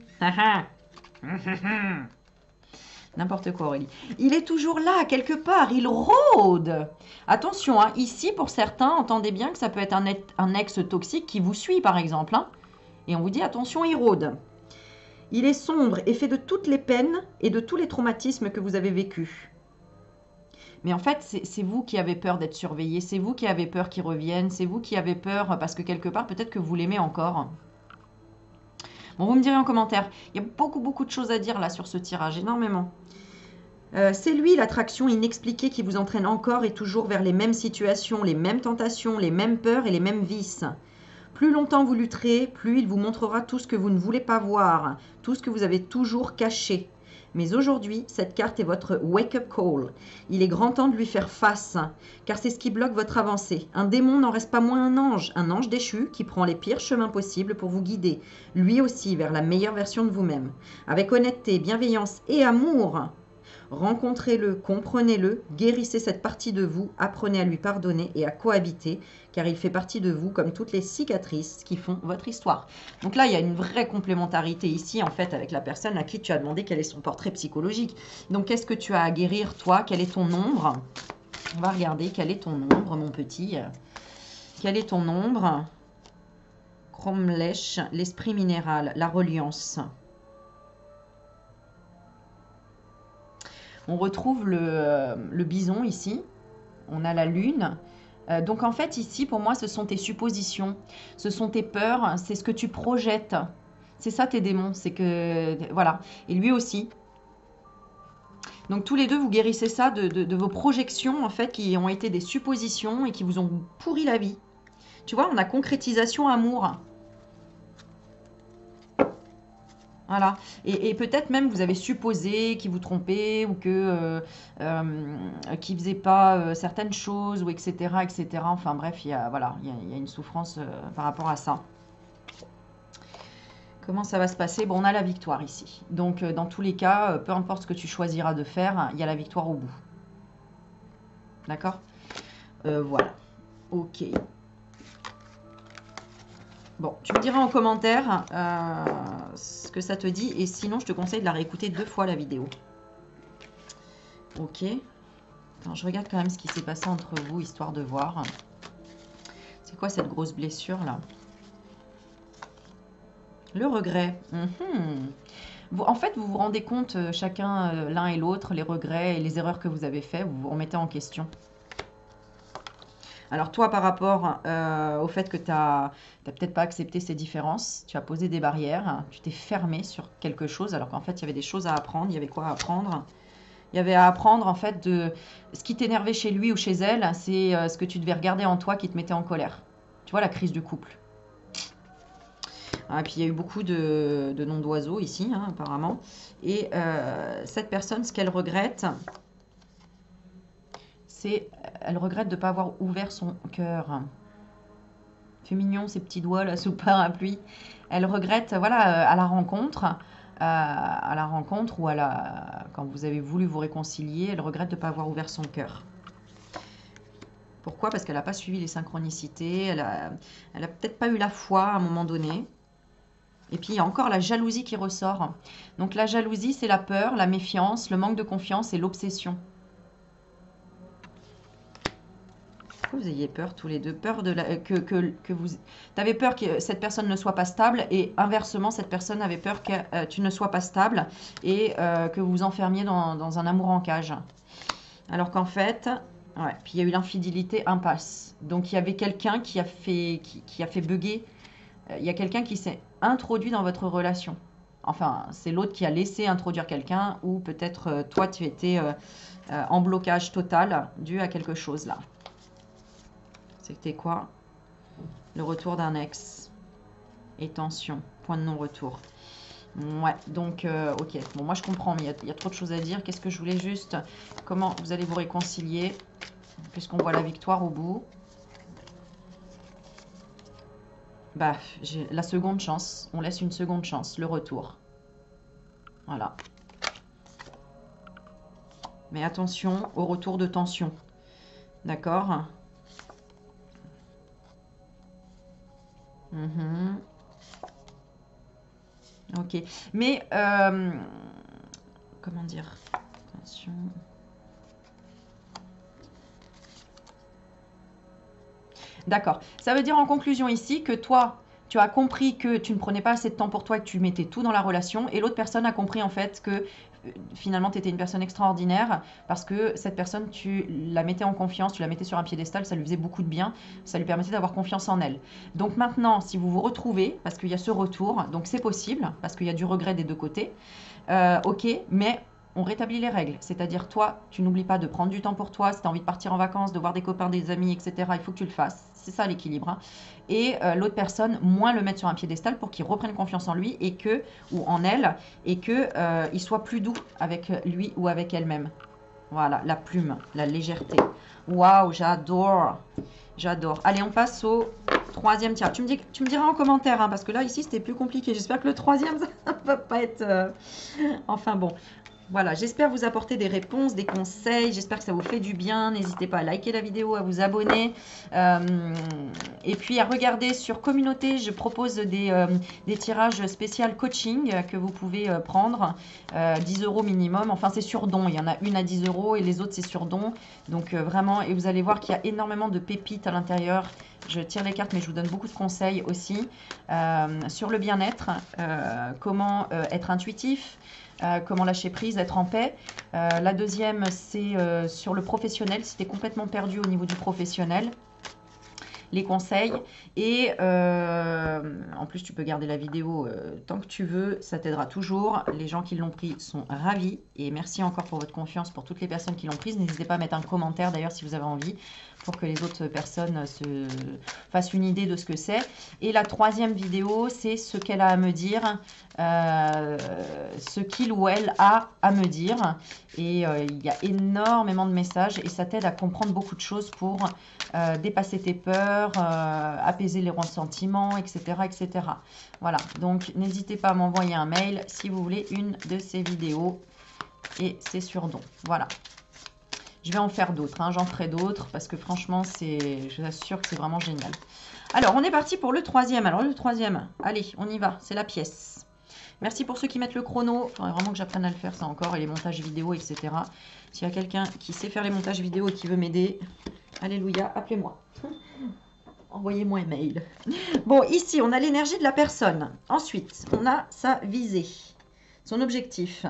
N'importe quoi, Aurélie. Il est toujours là, quelque part. Il rôde. Attention, hein, ici, pour certains, entendez bien que ça peut être un, un ex toxique qui vous suit, par exemple. Hein, et on vous dit, attention, il rôde. Il est sombre et fait de toutes les peines et de tous les traumatismes que vous avez vécus. Mais en fait, c'est vous qui avez peur d'être surveillé, c'est vous qui avez peur qu'il revienne, c'est vous qui avez peur parce que quelque part, peut-être que vous l'aimez encore. Bon, vous me direz en commentaire. Il y a beaucoup, beaucoup de choses à dire là sur ce tirage, énormément. Euh, c'est lui, l'attraction inexpliquée qui vous entraîne encore et toujours vers les mêmes situations, les mêmes tentations, les mêmes peurs et les mêmes vices. Plus longtemps vous lutterez, plus il vous montrera tout ce que vous ne voulez pas voir, tout ce que vous avez toujours caché. Mais aujourd'hui, cette carte est votre wake-up call. Il est grand temps de lui faire face, car c'est ce qui bloque votre avancée. Un démon n'en reste pas moins un ange, un ange déchu qui prend les pires chemins possibles pour vous guider, lui aussi vers la meilleure version de vous-même. Avec honnêteté, bienveillance et amour, rencontrez-le, comprenez-le, guérissez cette partie de vous, apprenez à lui pardonner et à cohabiter, car il fait partie de vous comme toutes les cicatrices qui font votre histoire. Donc là, il y a une vraie complémentarité ici, en fait, avec la personne à qui tu as demandé quel est son portrait psychologique. Donc, qu'est-ce que tu as à guérir, toi? Quel est ton ombre? On va regarder quel est ton ombre, mon petit. Quel est ton ombre? Cromlech, l'esprit minéral, la reliance. On retrouve le, le bison ici. On a la lune. Euh, donc en fait ici pour moi ce sont tes suppositions. Ce sont tes peurs. C'est ce que tu projettes. C'est ça tes démons. C'est que... Voilà. Et lui aussi. Donc tous les deux vous guérissez ça de, de, de vos projections en fait qui ont été des suppositions et qui vous ont pourri la vie. Tu vois, on a concrétisation amour. Voilà. Et, et peut-être même vous avez supposé qu'il vous trompait ou que euh, euh, qu'il faisait pas euh, certaines choses ou et cetera et cetera. Enfin bref, il y a voilà, il y a, il y a une souffrance euh, par rapport à ça. Comment ça va se passer? Bon, on a la victoire ici. Donc euh, dans tous les cas, euh, peu importe ce que tu choisiras de faire, il y a la victoire au bout. D'accord? euh, Voilà. Ok. Bon, tu me diras en commentaire euh, ce que ça te dit. Et sinon, je te conseille de la réécouter deux fois la vidéo. Ok. Attends, je regarde quand même ce qui s'est passé entre vous, histoire de voir. C'est quoi cette grosse blessure là? Le regret. Mm-hmm. Vous, en fait, vous vous rendez compte euh, chacun euh, l'un et l'autre, les regrets et les erreurs que vous avez faites. Vous vous remettez en question. Alors toi, par rapport euh, au fait que tu n'as peut-être pas accepté ces différences, tu as posé des barrières, tu t'es fermé sur quelque chose, alors qu'en fait, il y avait des choses à apprendre, il y avait quoi à apprendre? Il y avait à apprendre, en fait, de ce qui t'énervait chez lui ou chez elle, c'est euh, ce que tu devais regarder en toi qui te mettait en colère. Tu vois, la crise du couple. Ah, et puis, il y a eu beaucoup de, de noms d'oiseaux ici, hein, apparemment. Et euh, cette personne, ce qu'elle regrette... c'est elle regrette de ne pas avoir ouvert son cœur. C'est mignon ces petits doigts là sous le parapluie. Elle regrette, voilà, à la rencontre, euh, à la rencontre ou à la, quand vous avez voulu vous réconcilier, elle regrette de ne pas avoir ouvert son cœur. Pourquoi? Parce qu'elle n'a pas suivi les synchronicités, elle a, elle a peut-être pas eu la foi à un moment donné. Et puis, il y a encore la jalousie qui ressort. Donc, la jalousie, c'est la peur, la méfiance, le manque de confiance et l'obsession. Que vous ayez peur tous les deux, peur de la, que, que, que vous... Tu avais peur que cette personne ne soit pas stable et inversement, cette personne avait peur que euh, tu ne sois pas stable et euh, que vous vous enfermiez dans, dans un amour en cage. Alors qu'en fait, ouais, puis il y a eu l'infidélité impasse. Donc, il y avait quelqu'un qui a fait, qui, qui a fait bugger. Il y a quelqu'un qui s'est introduit dans votre relation. Enfin, c'est l'autre qui a laissé introduire quelqu'un ou peut-être euh, toi, tu étais euh, euh, en blocage total dû à quelque chose là. C'était quoi? Le retour d'un ex. Et tension. Point de non-retour. Ouais, donc, euh, ok. Bon, moi, je comprends, mais il y, y a trop de choses à dire. Qu'est-ce que je voulais juste... Comment vous allez vous réconcilier? Puisqu'on voit la victoire au bout. Bah, j'ai la seconde chance. On laisse une seconde chance. Le retour. Voilà. Mais attention au retour de tension. D'accord? Mmh. Ok. Mais, euh, comment dire? Attention. D'accord. Ça veut dire en conclusion ici que toi, tu as compris que tu ne prenais pas assez de temps pour toi et que tu mettais tout dans la relation. Et l'autre personne a compris en fait que euh, finalement tu étais une personne extraordinaire parce que cette personne, tu la mettais en confiance, tu la mettais sur un piédestal, ça lui faisait beaucoup de bien, ça lui permettait d'avoir confiance en elle. Donc maintenant, si vous vous retrouvez, parce qu'il y a ce retour, donc c'est possible, parce qu'il y a du regret des deux côtés, euh, ok, mais on rétablit les règles. C'est-à-dire, toi, tu n'oublies pas de prendre du temps pour toi. Si tu as envie de partir en vacances, de voir des copains, des amis, et cetera, il faut que tu le fasses. C'est ça l'équilibre. Hein. Et euh, l'autre personne, moins le mettre sur un piédestal pour qu'il reprenne confiance en lui et que, ou en elle, et qu'il euh, soit plus doux avec lui ou avec elle-même. Voilà, la plume, la légèreté. Waouh, j'adore. J'adore. Allez, on passe au troisième tirage. Tu me, dis, tu me diras en commentaire, hein, parce que là, ici, c'était plus compliqué. J'espère que le troisième, ça ne va pas être... Euh... Enfin bon. Voilà, j'espère vous apporter des réponses, des conseils. J'espère que ça vous fait du bien. N'hésitez pas à liker la vidéo, à vous abonner. Euh, et puis à regarder sur communauté. Je propose des, euh, des tirages spéciaux coaching que vous pouvez euh, prendre. Euh, dix euros minimum. Enfin, c'est sur don. Il y en a une à dix euros et les autres, c'est sur don. Donc euh, vraiment, et vous allez voir qu'il y a énormément de pépites à l'intérieur. Je tire les cartes, mais je vous donne beaucoup de conseils aussi. Euh, sur le bien-être, euh, comment euh, être intuitif. Euh, comment lâcher prise, être en paix. Euh, la deuxième, c'est euh, sur le professionnel, si tu es complètement perdu au niveau du professionnel. Les conseils. Et euh, en plus, tu peux garder la vidéo euh, tant que tu veux. Ça t'aidera toujours. Les gens qui l'ont pris sont ravis. Et merci encore pour votre confiance pour toutes les personnes qui l'ont prise. N'hésitez pas à mettre un commentaire d'ailleurs si vous avez envie, pour que les autres personnes se fassent une idée de ce que c'est. Et la troisième vidéo, c'est ce qu'elle a à me dire, euh, ce qu'il ou elle a à me dire. Et euh, il y a énormément de messages et ça t'aide à comprendre beaucoup de choses pour euh, dépasser tes peurs, euh, apaiser les ressentiments, et cetera, et cetera. Voilà, donc n'hésitez pas à m'envoyer un mail si vous voulez une de ces vidéos et c'est sur don. Voilà. Je vais en faire d'autres, hein. J'en ferai d'autres parce que franchement, c'est, je vous assure que c'est vraiment génial. Alors, on est parti pour le troisième. Alors, le troisième, allez, on y va, c'est la pièce. Merci pour ceux qui mettent le chrono. Il faudrait vraiment que j'apprenne à le faire, ça encore, et les montages vidéo, et cetera. S'il y a quelqu'un qui sait faire les montages vidéo et qui veut m'aider, alléluia, appelez-moi. Envoyez-moi un mail. Bon, ici, on a l'énergie de la personne. Ensuite, on a sa visée, son objectif.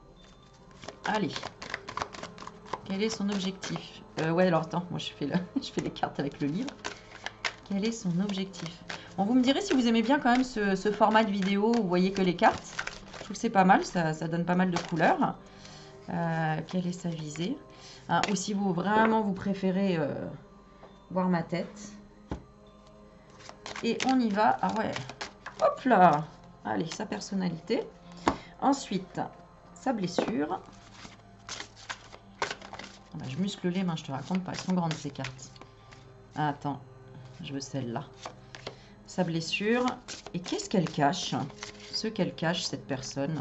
Allez. Quel est son objectif? euh, Ouais, alors attends, moi je fais, le, je fais les cartes avec le livre. Quel est son objectif? Bon, vous me direz si vous aimez bien quand même ce, ce format de vidéo où vous voyez que les cartes. Je trouve que c'est pas mal, ça, ça donne pas mal de couleurs. Euh, quelle est sa visée? Hein, ou si vous vraiment vous préférez euh, voir ma tête. Et on y va. Ah ouais. Hop là. Allez, sa personnalité. Ensuite, sa blessure. Je muscle les mains, je te raconte pas. Elles sont grandes ces cartes. Ah, attends, je veux celle-là. Sa blessure. Et qu'est-ce qu'elle cache? Ce qu'elle cache, cette personne.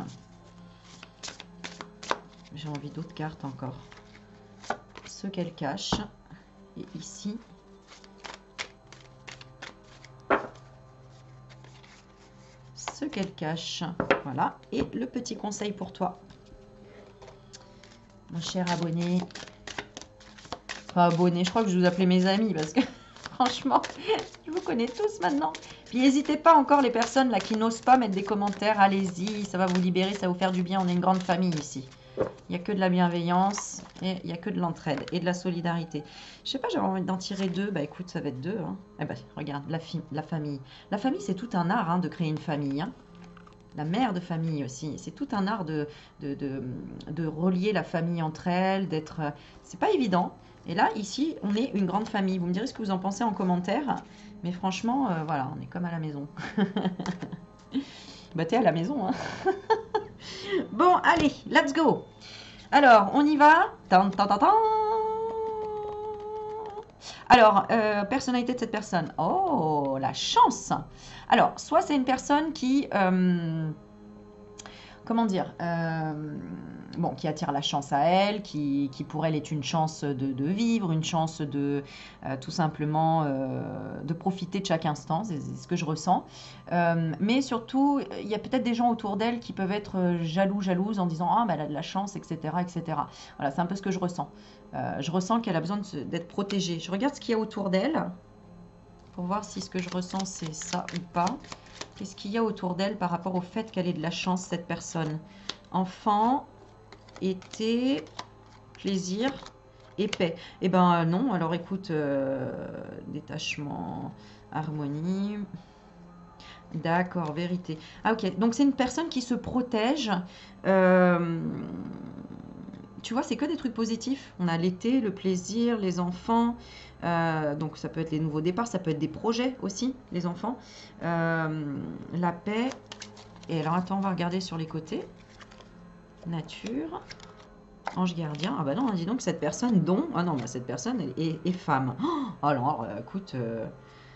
J'ai envie d'autres cartes encore. Ce qu'elle cache. Et ici. ce qu'elle cache. Voilà. Et le petit conseil pour toi, mon cher abonné. Enfin, abonné, je crois que je vous appelais mes amis parce que franchement, je vous connais tous maintenant. Puis n'hésitez pas encore les personnes là qui n'osent pas mettre des commentaires. Allez-y, ça va vous libérer, ça va vous faire du bien. On est une grande famille ici. Il n'y a que de la bienveillance et il n'y a que de l'entraide et de la solidarité. Je sais pas, j'avais envie d'en tirer deux. Bah écoute, ça va être deux. Hein. Eh ben, regarde, la, la famille. La famille, c'est tout un art hein, de créer une famille. Hein. La mère de famille aussi. C'est tout un art de, de, de, de relier la famille entre elles, d'être... C'est pas évident. Et là, ici, on est une grande famille. Vous me direz ce que vous en pensez en commentaire. Mais franchement, euh, voilà, on est comme à la maison. Bah, t'es à la maison, hein. Bon, allez, let's go. Alors, on y va. Tan, tan, tan, tan. Alors, euh, personnalité de cette personne. Oh, la chance. Alors, soit c'est une personne qui... Euh, comment dire euh, bon, qui attire la chance à elle, qui, qui pour elle est une chance de, de vivre, une chance de euh, tout simplement euh, de profiter de chaque instant, c'est ce que je ressens. Euh, mais surtout, il y a peut-être des gens autour d'elle qui peuvent être jaloux, jalouses en disant « Ah, bah, elle a de la chance, et cetera et cetera » Voilà, c'est un peu ce que je ressens. Euh, je ressens qu'elle a besoin d'être protégée. Je regarde ce qu'il y a autour d'elle pour voir si ce que je ressens, c'est ça ou pas. Qu'est-ce qu'il y a autour d'elle par rapport au fait qu'elle ait de la chance, cette personne? Enfant, été, plaisir et paix. Eh ben euh, non, alors écoute, euh, détachement, harmonie... D'accord, vérité. Ah ok, donc c'est une personne qui se protège. Euh, tu vois, c'est que des trucs positifs. On a l'été, le plaisir, les enfants... Euh, donc ça peut être les nouveaux départs, ça peut être des projets aussi, les enfants. Euh, la paix. Et alors attends, on va regarder sur les côtés. Nature. Ange gardien. Ah bah non, dis donc cette personne dont... Ah non, bah cette personne elle est, est femme. Oh, alors, euh, écoute... Euh...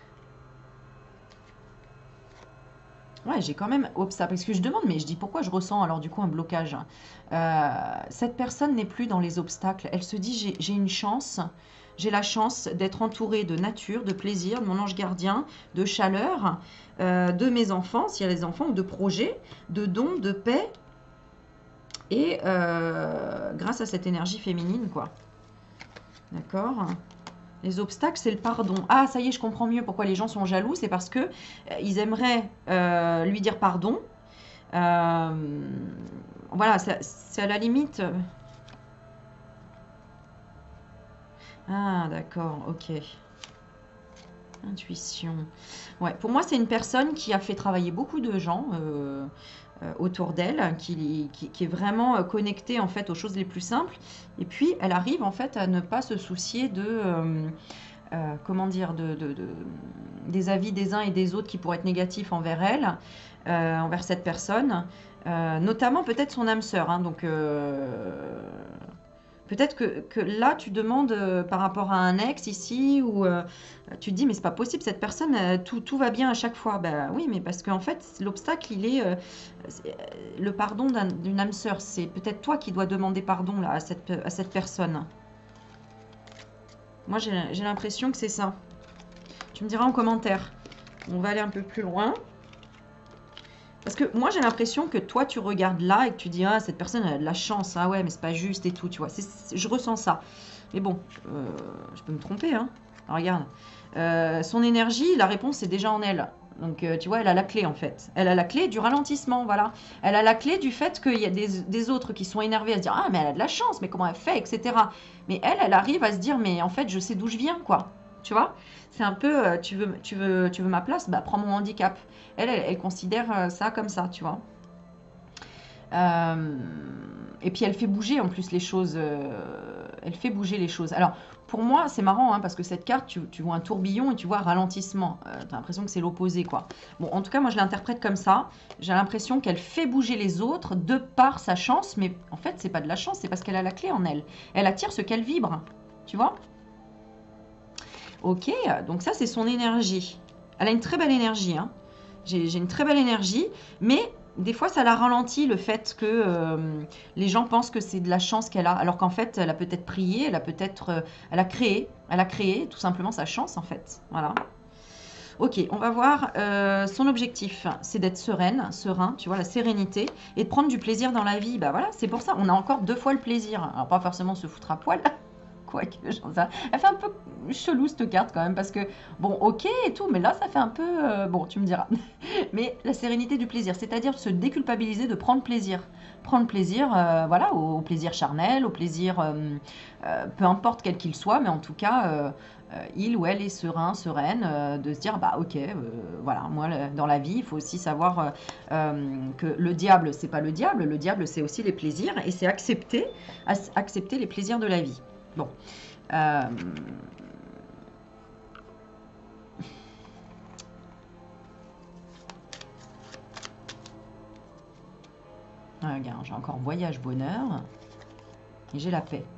Ouais, j'ai quand même obstacle. Parce que je demande, mais je dis pourquoi je ressens alors du coup un blocage. Euh, cette personne n'est plus dans les obstacles. Elle se dit, j'ai une chance... J'ai la chance d'être entourée de nature, de plaisir, de mon ange gardien, de chaleur, euh, de mes enfants, s'il y a les enfants, ou de projets, de dons, de paix. Et euh, grâce à cette énergie féminine, quoi. D'accord ? Les obstacles, c'est le pardon. Ah, ça y est, je comprends mieux pourquoi les gens sont jaloux. C'est parce que euh, ils aimeraient euh, lui dire pardon. Euh, voilà, c'est à la limite... Ah, d'accord, ok. Intuition. Ouais, pour moi, c'est une personne qui a fait travailler beaucoup de gens euh, euh, autour d'elle, qui, qui, qui est vraiment euh, connectée en fait aux choses les plus simples. Et puis, elle arrive en fait à ne pas se soucier de, euh, euh, comment dire, de, de, de, des avis des uns et des autres qui pourraient être négatifs envers elle, euh, envers cette personne, euh, notamment peut-être son âme sœur. Hein, donc euh, peut-être que, que là, tu demandes euh, par rapport à un ex ici, ou euh, tu te dis, mais c'est pas possible, cette personne, euh, tout, tout va bien à chaque fois. Ben oui, mais parce qu'en fait, l'obstacle, il est, euh, est le pardon d'une âme sœur. C'est peut-être toi qui dois demander pardon là, à, cette, à cette personne. Moi, j'ai l'impression que c'est ça. Tu me diras en commentaire. On va aller un peu plus loin. Parce que moi, j'ai l'impression que toi, tu regardes là et que tu dis, ah, cette personne, elle a de la chance. Ah ouais, mais c'est pas juste et tout, tu vois. C est, c est, je ressens ça. Mais bon, euh, je peux me tromper, hein. Alors, regarde. Euh, son énergie, la réponse, c'est déjà en elle. Donc, euh, tu vois, elle a la clé, en fait. Elle a la clé du ralentissement, voilà. Elle a la clé du fait qu'il y a des, des autres qui sont énervés à se dire, ah, mais elle a de la chance, mais comment elle fait, et cetera. Mais elle, elle arrive à se dire, mais en fait, je sais d'où je viens, quoi. Tu vois, c'est un peu, euh, tu, veux, tu, veux, tu veux ma place, bah prends mon handicap. Elle, elle, elle considère ça comme ça, tu vois. Euh, et puis elle fait bouger en plus les choses. Euh, elle fait bouger les choses. Alors pour moi, c'est marrant, hein, parce que cette carte, tu, tu vois un tourbillon et tu vois un ralentissement. Euh, tu as l'impression que c'est l'opposé, quoi. Bon, en tout cas, moi je l'interprète comme ça. J'ai l'impression qu'elle fait bouger les autres de par sa chance, mais en fait, c'est pas de la chance, c'est parce qu'elle a la clé en elle. Elle attire ce qu'elle vibre, tu vois. Ok, donc ça, c'est son énergie. Elle a une très belle énergie. Hein. J'ai une très belle énergie, mais des fois, ça la ralentit, le fait que euh, les gens pensent que c'est de la chance qu'elle a, alors qu'en fait, elle a peut-être prié, elle a peut-être... Euh, elle a créé, elle a créé tout simplement sa chance, en fait. Voilà. Ok, on va voir. Euh, son objectif, c'est d'être sereine, serein, tu vois, la sérénité, et de prendre du plaisir dans la vie. Bah voilà, c'est pour ça, on a encore deux fois le plaisir. Alors pas forcément se foutre à poil, quoique, j'en sais. Elle fait un peu chelou cette carte quand même, parce que, bon, ok et tout, mais là, ça fait un peu... euh, bon, tu me diras. Mais la sérénité du plaisir, c'est-à-dire se déculpabiliser de prendre plaisir. Prendre plaisir, euh, voilà, au, au plaisir charnel, au plaisir, euh, euh, peu importe quel qu'il soit, mais en tout cas, euh, euh, il ou elle est serein, sereine, euh, de se dire, bah ok, euh, voilà, moi, le- dans la vie, il faut aussi savoir euh, euh, que le diable, c'est pas le diable, le diable, c'est aussi les plaisirs, et c'est accepter, ac- accepter les plaisirs de la vie. Bon. Euh, regarde, j'ai encore voyage, bonheur, et j'ai la paix.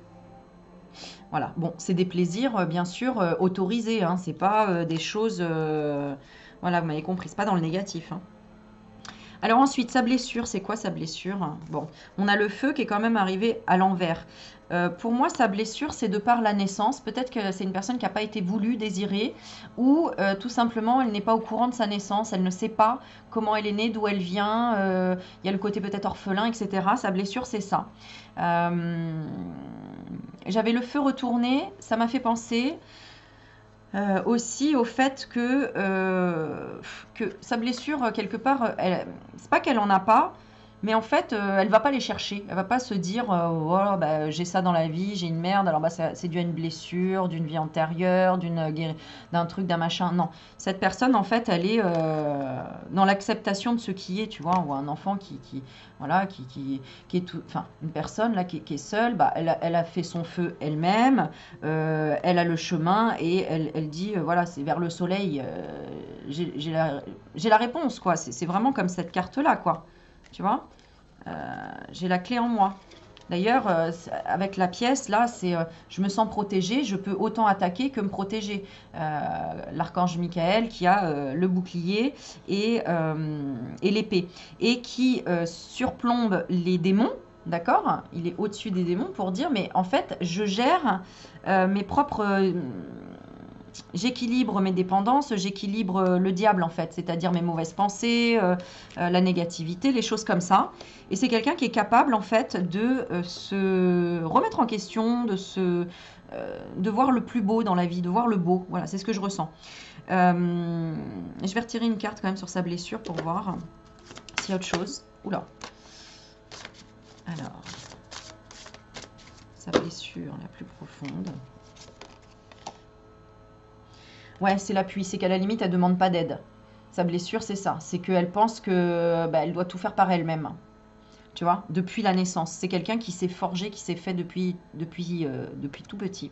Voilà, bon, c'est des plaisirs, euh, bien sûr, euh, autorisés, hein, c'est pas euh, des choses... euh, voilà, vous m'avez compris, c'est pas dans le négatif, hein. Alors ensuite, sa blessure, c'est quoi sa blessure? Bon, on a le feu qui est quand même arrivé à l'envers. Euh, pour moi, sa blessure, c'est de par la naissance. Peut-être que c'est une personne qui n'a pas été voulue, désirée, ou euh, tout simplement, elle n'est pas au courant de sa naissance, elle ne sait pas comment elle est née, d'où elle vient. euh, Il y a le côté peut-être orphelin, et cetera. Sa blessure, c'est ça. Euh, J'avais le feu retourné, ça m'a fait penser euh, aussi au fait que, euh, que sa blessure, euh, quelque part, elle, c'est pas qu'elle en a pas, mais en fait, euh, elle va pas les chercher. Elle va pas se dire, euh, oh, bah, j'ai ça dans la vie, j'ai une merde, alors bah, ça- c'est dû à une blessure, d'une vie antérieure, d'une euh, guéri- d'un truc, d'un machin. Non, cette personne, en fait, elle est euh, dans l'acceptation de ce qui est, tu vois. On voit un enfant qui, qui voilà, qui, qui, qui est tout, enfin, une personne là qui, qui est seule, bah, elle a, elle a fait son feu elle-même. Euh, elle a le chemin et elle, elle dit, euh, voilà, c'est vers le soleil, euh, j'ai j'ai la, j'ai la réponse, quoi. C'est c'est vraiment comme cette carte-là, quoi. Tu vois? Euh, j'ai la clé en moi. D'ailleurs, euh, avec la pièce, là, c'est euh, je me sens protégée, je peux autant attaquer que me protéger. Euh, L'archange Michael qui a euh, le bouclier et, euh, et l'épée et qui euh, surplombe les démons. D'accord? Il est au-dessus des démons pour dire, mais en fait, je gère euh, mes propres... euh, j'équilibre mes dépendances, j'équilibre euh, le diable en fait, c'est-à-dire mes mauvaises pensées, euh, euh, la négativité, les choses comme ça. Et c'est quelqu'un qui est capable en fait de euh, se remettre en question, de se, euh, de voir le plus beau dans la vie, de voir le beau. Voilà, c'est ce que je ressens. Euh, je vais retirer une carte quand même sur sa blessure pour voir s'il y a autre chose. Oula. Alors, sa blessure la plus profonde. Ouais, c'est l'appui, c'est qu'à la limite, elle demande pas d'aide. Sa blessure, c'est ça, c'est qu'elle pense que bah, elle doit tout faire par elle-même. Tu vois, depuis la naissance. C'est quelqu'un qui s'est forgé, qui s'est fait depuis, depuis, euh, depuis tout petit.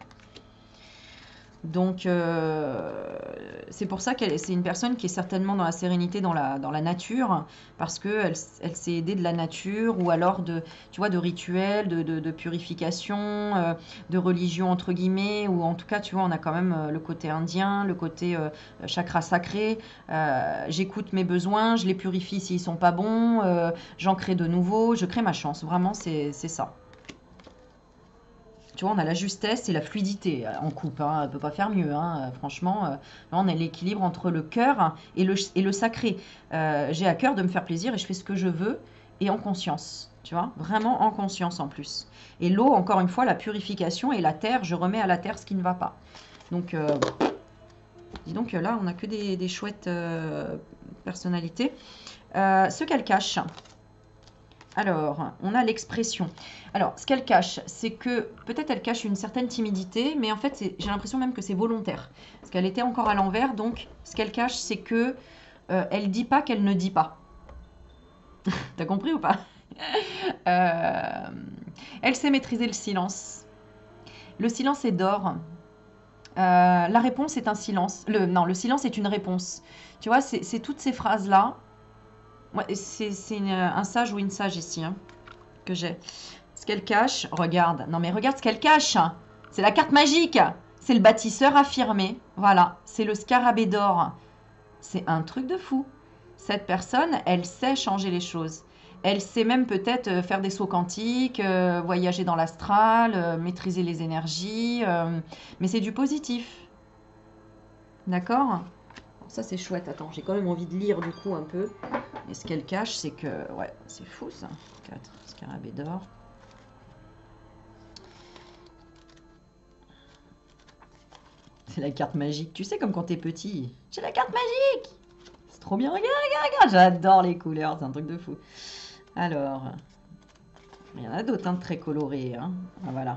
Donc, euh, c'est pour ça qu'elle c'est une personne qui est certainement dans la sérénité, dans la, dans la nature, parce qu'elle elle s'est aidée de la nature, ou alors de, tu vois, de rituels, de, de, de purification, euh, de religion, entre guillemets, ou en tout cas, tu vois, on a quand même euh, le côté indien, le côté euh, chakra sacré. Euh, j'écoute mes besoins, je les purifie s'ils sont pas bons, euh, j'en crée de nouveaux, je crée ma chance. Vraiment, c'est c'est ça. Tu vois, on a la justesse et la fluidité euh, en coupe, hein, elle ne peut pas faire mieux, hein, euh, franchement. Euh, là, on a l'équilibre entre le cœur et le, et le sacré. Euh, j'ai à cœur de me faire plaisir et je fais ce que je veux et en conscience, tu vois, vraiment en conscience en plus. Et l'eau, encore une fois, la purification et la terre, je remets à la terre ce qui ne va pas. Donc, euh, dis donc là, on n'a que des, des chouettes euh, personnalités. Euh, ce qu'elle cache. Alors, on a l'expression. Alors, ce qu'elle cache, c'est que peut-être elle cache une certaine timidité, mais en fait, j'ai l'impression même que c'est volontaire. Parce qu'elle était encore à l'envers, donc ce qu'elle cache, c'est que euh, elle dit pas qu'elle ne dit pas. T'as compris ou pas? Euh, Elle sait maîtriser le silence. Le silence est d'or. Euh, la réponse est un silence. Le, non, le silence est une réponse. Tu vois, c'est toutes ces phrases-là. Ouais, c'est un sage ou une sage ici, hein, que j'ai. Ce qu'elle cache, regarde. Non mais regarde ce qu'elle cache. C'est la carte magique. C'est le bâtisseur affirmé. Voilà, c'est le scarabée d'or. C'est un truc de fou. Cette personne, elle sait changer les choses. Elle sait même peut-être euh, faire des sauts quantiques, euh, voyager dans l'astral, euh, maîtriser les énergies. euh, mais c'est du positif. D'accord? ça c'est chouette. Attends, j'ai quand même envie de lire du coup un peu. Et ce qu'elle cache, c'est que... Ouais, c'est fou ça. quatre, scarabée d'or. C'est la carte magique. Tu sais, comme quand t'es petit. J'ai la carte magique! C'est trop bien. Regarde, regarde, regarde. J'adore les couleurs. C'est un truc de fou. Alors... Il y en a d'autres, hein, très colorés. Hein. Ah, voilà.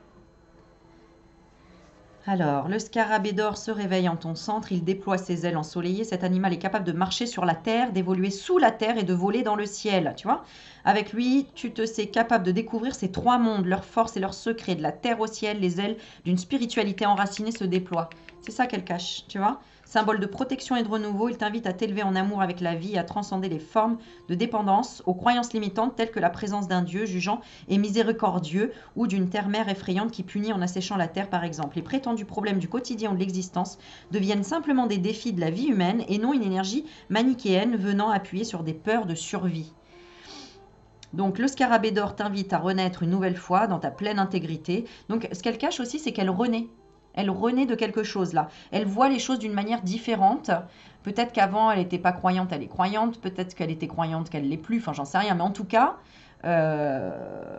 Alors, le scarabée d'or se réveille en ton centre, il déploie ses ailes ensoleillées. Cet animal est capable de marcher sur la terre, d'évoluer sous la terre et de voler dans le ciel. Tu vois? Avec lui, tu te sais capable de découvrir ces trois mondes, leurs forces et leurs secrets. De la terre au ciel, les ailes d'une spiritualité enracinée se déploient. C'est ça qu'elle cache, tu vois? Symbole de protection et de renouveau, il t'invite à t'élever en amour avec la vie et à transcender les formes de dépendance aux croyances limitantes telles que la présence d'un Dieu jugeant et miséricordieux ou d'une terre-mère effrayante qui punit en asséchant la terre par exemple. Les prétendus problèmes du quotidien ou de l'existence deviennent simplement des défis de la vie humaine et non une énergie manichéenne venant appuyer sur des peurs de survie. Donc le scarabée d'or t'invite à renaître une nouvelle fois dans ta pleine intégrité. Donc ce qu'elle cache aussi, c'est qu'elle renaît. Elle renaît de quelque chose là. Elle voit les choses d'une manière différente. Peut-être qu'avant, elle n'était pas croyante, elle est croyante. Peut-être qu'elle était croyante, qu'elle ne l'est plus. Enfin, j'en sais rien. Mais en tout cas, euh...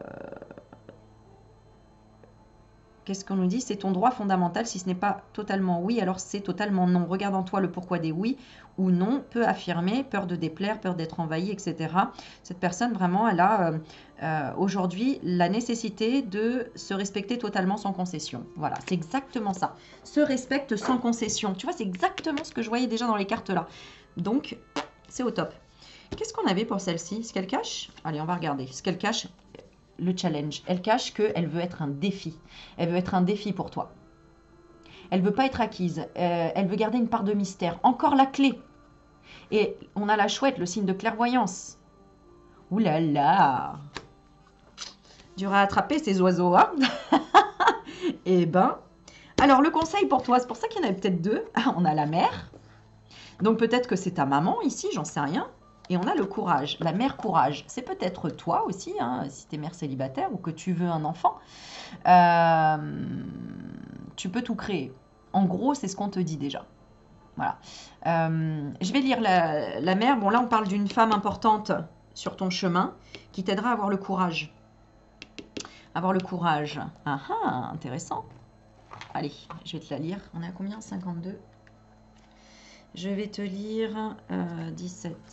qu'est-ce qu'on nous dit? C'est ton droit fondamental. Si ce n'est pas totalement oui, alors c'est totalement non. Regarde en toi le pourquoi des oui ou non. Peut affirmer, peur de déplaire, peur d'être envahi, et cetera. Cette personne, vraiment, elle a euh, euh, aujourd'hui la nécessité de se respecter totalement sans concession. Voilà, c'est exactement ça. Se respecte sans concession. Tu vois, c'est exactement ce que je voyais déjà dans les cartes là. Donc, c'est au top. Qu'est-ce qu'on avait pour celle-ci? Ce qu'elle cache? Allez, on va regarder. Ce qu'elle cache... Le challenge. Elle cache qu'elle veut être un défi. Elle veut être un défi pour toi. Elle veut pas être acquise. Euh, elle veut garder une part de mystère. Encore la clé. Et on a la chouette, le signe de clairvoyance. Ouh là là. Dur à attraper ces oiseaux, hein. Eh ben. Alors, le conseil pour toi, c'est pour ça qu'il y en avait peut-être deux. Ah, on a la mère. Donc, peut-être que c'est ta maman ici, j'en sais rien. Et on a le courage, la mère courage. C'est peut-être toi aussi, hein, si tu es mère célibataire ou que tu veux un enfant. Euh, tu peux tout créer. En gros, c'est ce qu'on te dit déjà. Voilà. Euh, je vais lire la, la mère. Bon, là, on parle d'une femme importante sur ton chemin qui t'aidera à avoir le courage. Avoir le courage. Ah ah, intéressant. Allez, je vais te la lire. On est à combien? cinquante-deux. Je vais te lire euh, dix-sept.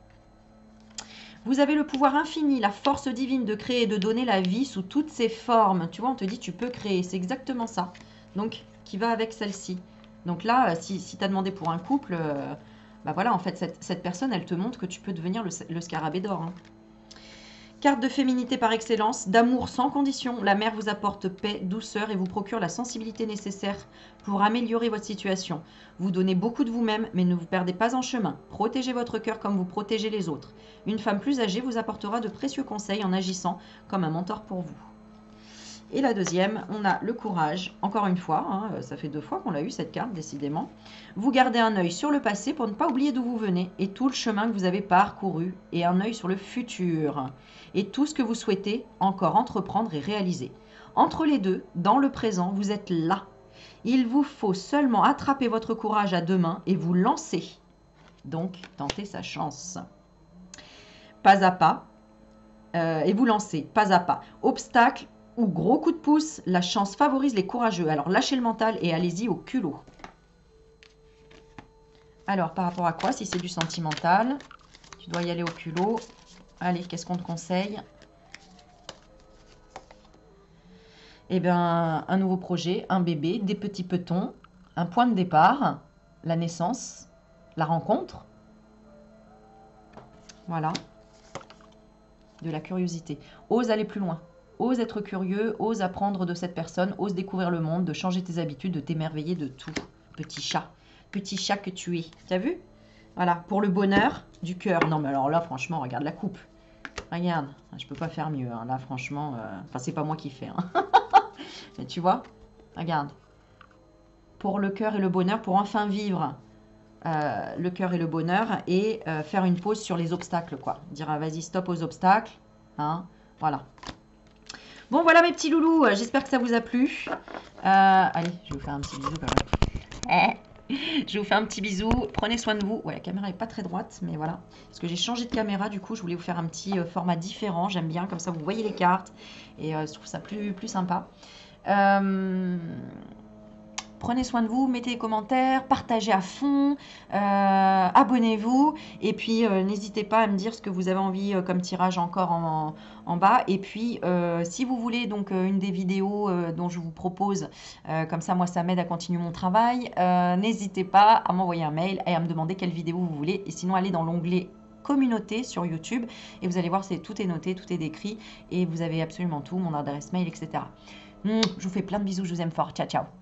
Vous avez le pouvoir infini, la force divine de créer et de donner la vie sous toutes ses formes. Tu vois, on te dit tu peux créer. C'est exactement ça. Donc, qui va avec celle-ci. Donc là, si, si tu as demandé pour un couple, euh, bah voilà, en fait, cette, cette personne, elle te montre que tu peux devenir le, le scarabée d'or. Hein. Carte de féminité par excellence, d'amour sans condition. La mère vous apporte paix, douceur et vous procure la sensibilité nécessaire pour améliorer votre situation. Vous donnez beaucoup de vous-même, mais ne vous perdez pas en chemin. Protégez votre cœur comme vous protégez les autres. Une femme plus âgée vous apportera de précieux conseils en agissant comme un mentor pour vous. Et la deuxième, on a le courage. Encore une fois, hein, ça fait deux fois qu'on l'a eu cette carte, décidément. Vous gardez un œil sur le passé pour ne pas oublier d'où vous venez et tout le chemin que vous avez parcouru et un œil sur le futur et tout ce que vous souhaitez encore entreprendre et réaliser. Entre les deux, dans le présent, vous êtes là. Il vous faut seulement attraper votre courage à deux mains et vous lancer. Donc, tentez sa chance. Pas à pas. Euh, et vous lancez, pas à pas. Obstacle ou gros coup de pouce, la chance favorise les courageux. Alors, lâchez le mental et allez-y au culot. Alors, par rapport à quoi? Si c'est du sentimental, tu dois y aller au culot. Allez, qu'est-ce qu'on te conseille? Eh bien, un nouveau projet, un bébé, des petits petons, un point de départ, la naissance, la rencontre. Voilà. De la curiosité. Ose aller plus loin. Ose être curieux, ose apprendre de cette personne, ose découvrir le monde, de changer tes habitudes, de t'émerveiller de tout. Petit chat. Petit chat que tu es. T'as vu? Voilà. Pour le bonheur du cœur. Non, mais alors là, franchement, regarde la coupe. Regarde. Je peux pas faire mieux. Hein. Là, franchement, euh... enfin, c'est pas moi qui fais. Hein. Mais tu vois? Regarde. Pour le cœur et le bonheur, pour enfin vivre euh, le cœur et le bonheur et euh, faire une pause sur les obstacles, quoi. Dire, ah, vas-y, stop aux obstacles. Hein. Voilà. Bon, voilà mes petits loulous, j'espère que ça vous a plu. Euh, allez, je vais vous faire un petit bisou quand même. Je vous fais un petit bisou. Prenez soin de vous. Ouais, la caméra est pas très droite, mais voilà. Parce que j'ai changé de caméra, du coup, je voulais vous faire un petit euh, format différent. J'aime bien, comme ça, vous voyez les cartes. Et euh, je trouve ça plus, plus sympa. Euh, Prenez soin de vous, mettez des commentaires, partagez à fond, euh, abonnez-vous. Et puis, euh, n'hésitez pas à me dire ce que vous avez envie euh, comme tirage encore en, en bas. Et puis, euh, si vous voulez donc euh, une des vidéos euh, dont je vous propose, euh, comme ça, moi, ça m'aide à continuer mon travail, euh, n'hésitez pas à m'envoyer un mail et à me demander quelle vidéo vous voulez. Et sinon, allez dans l'onglet communauté sur YouTube et vous allez voir, c'est tout est noté, tout est décrit et vous avez absolument tout, mon adresse mail, et cetera. Mmh, je vous fais plein de bisous, je vous aime fort. Ciao, ciao.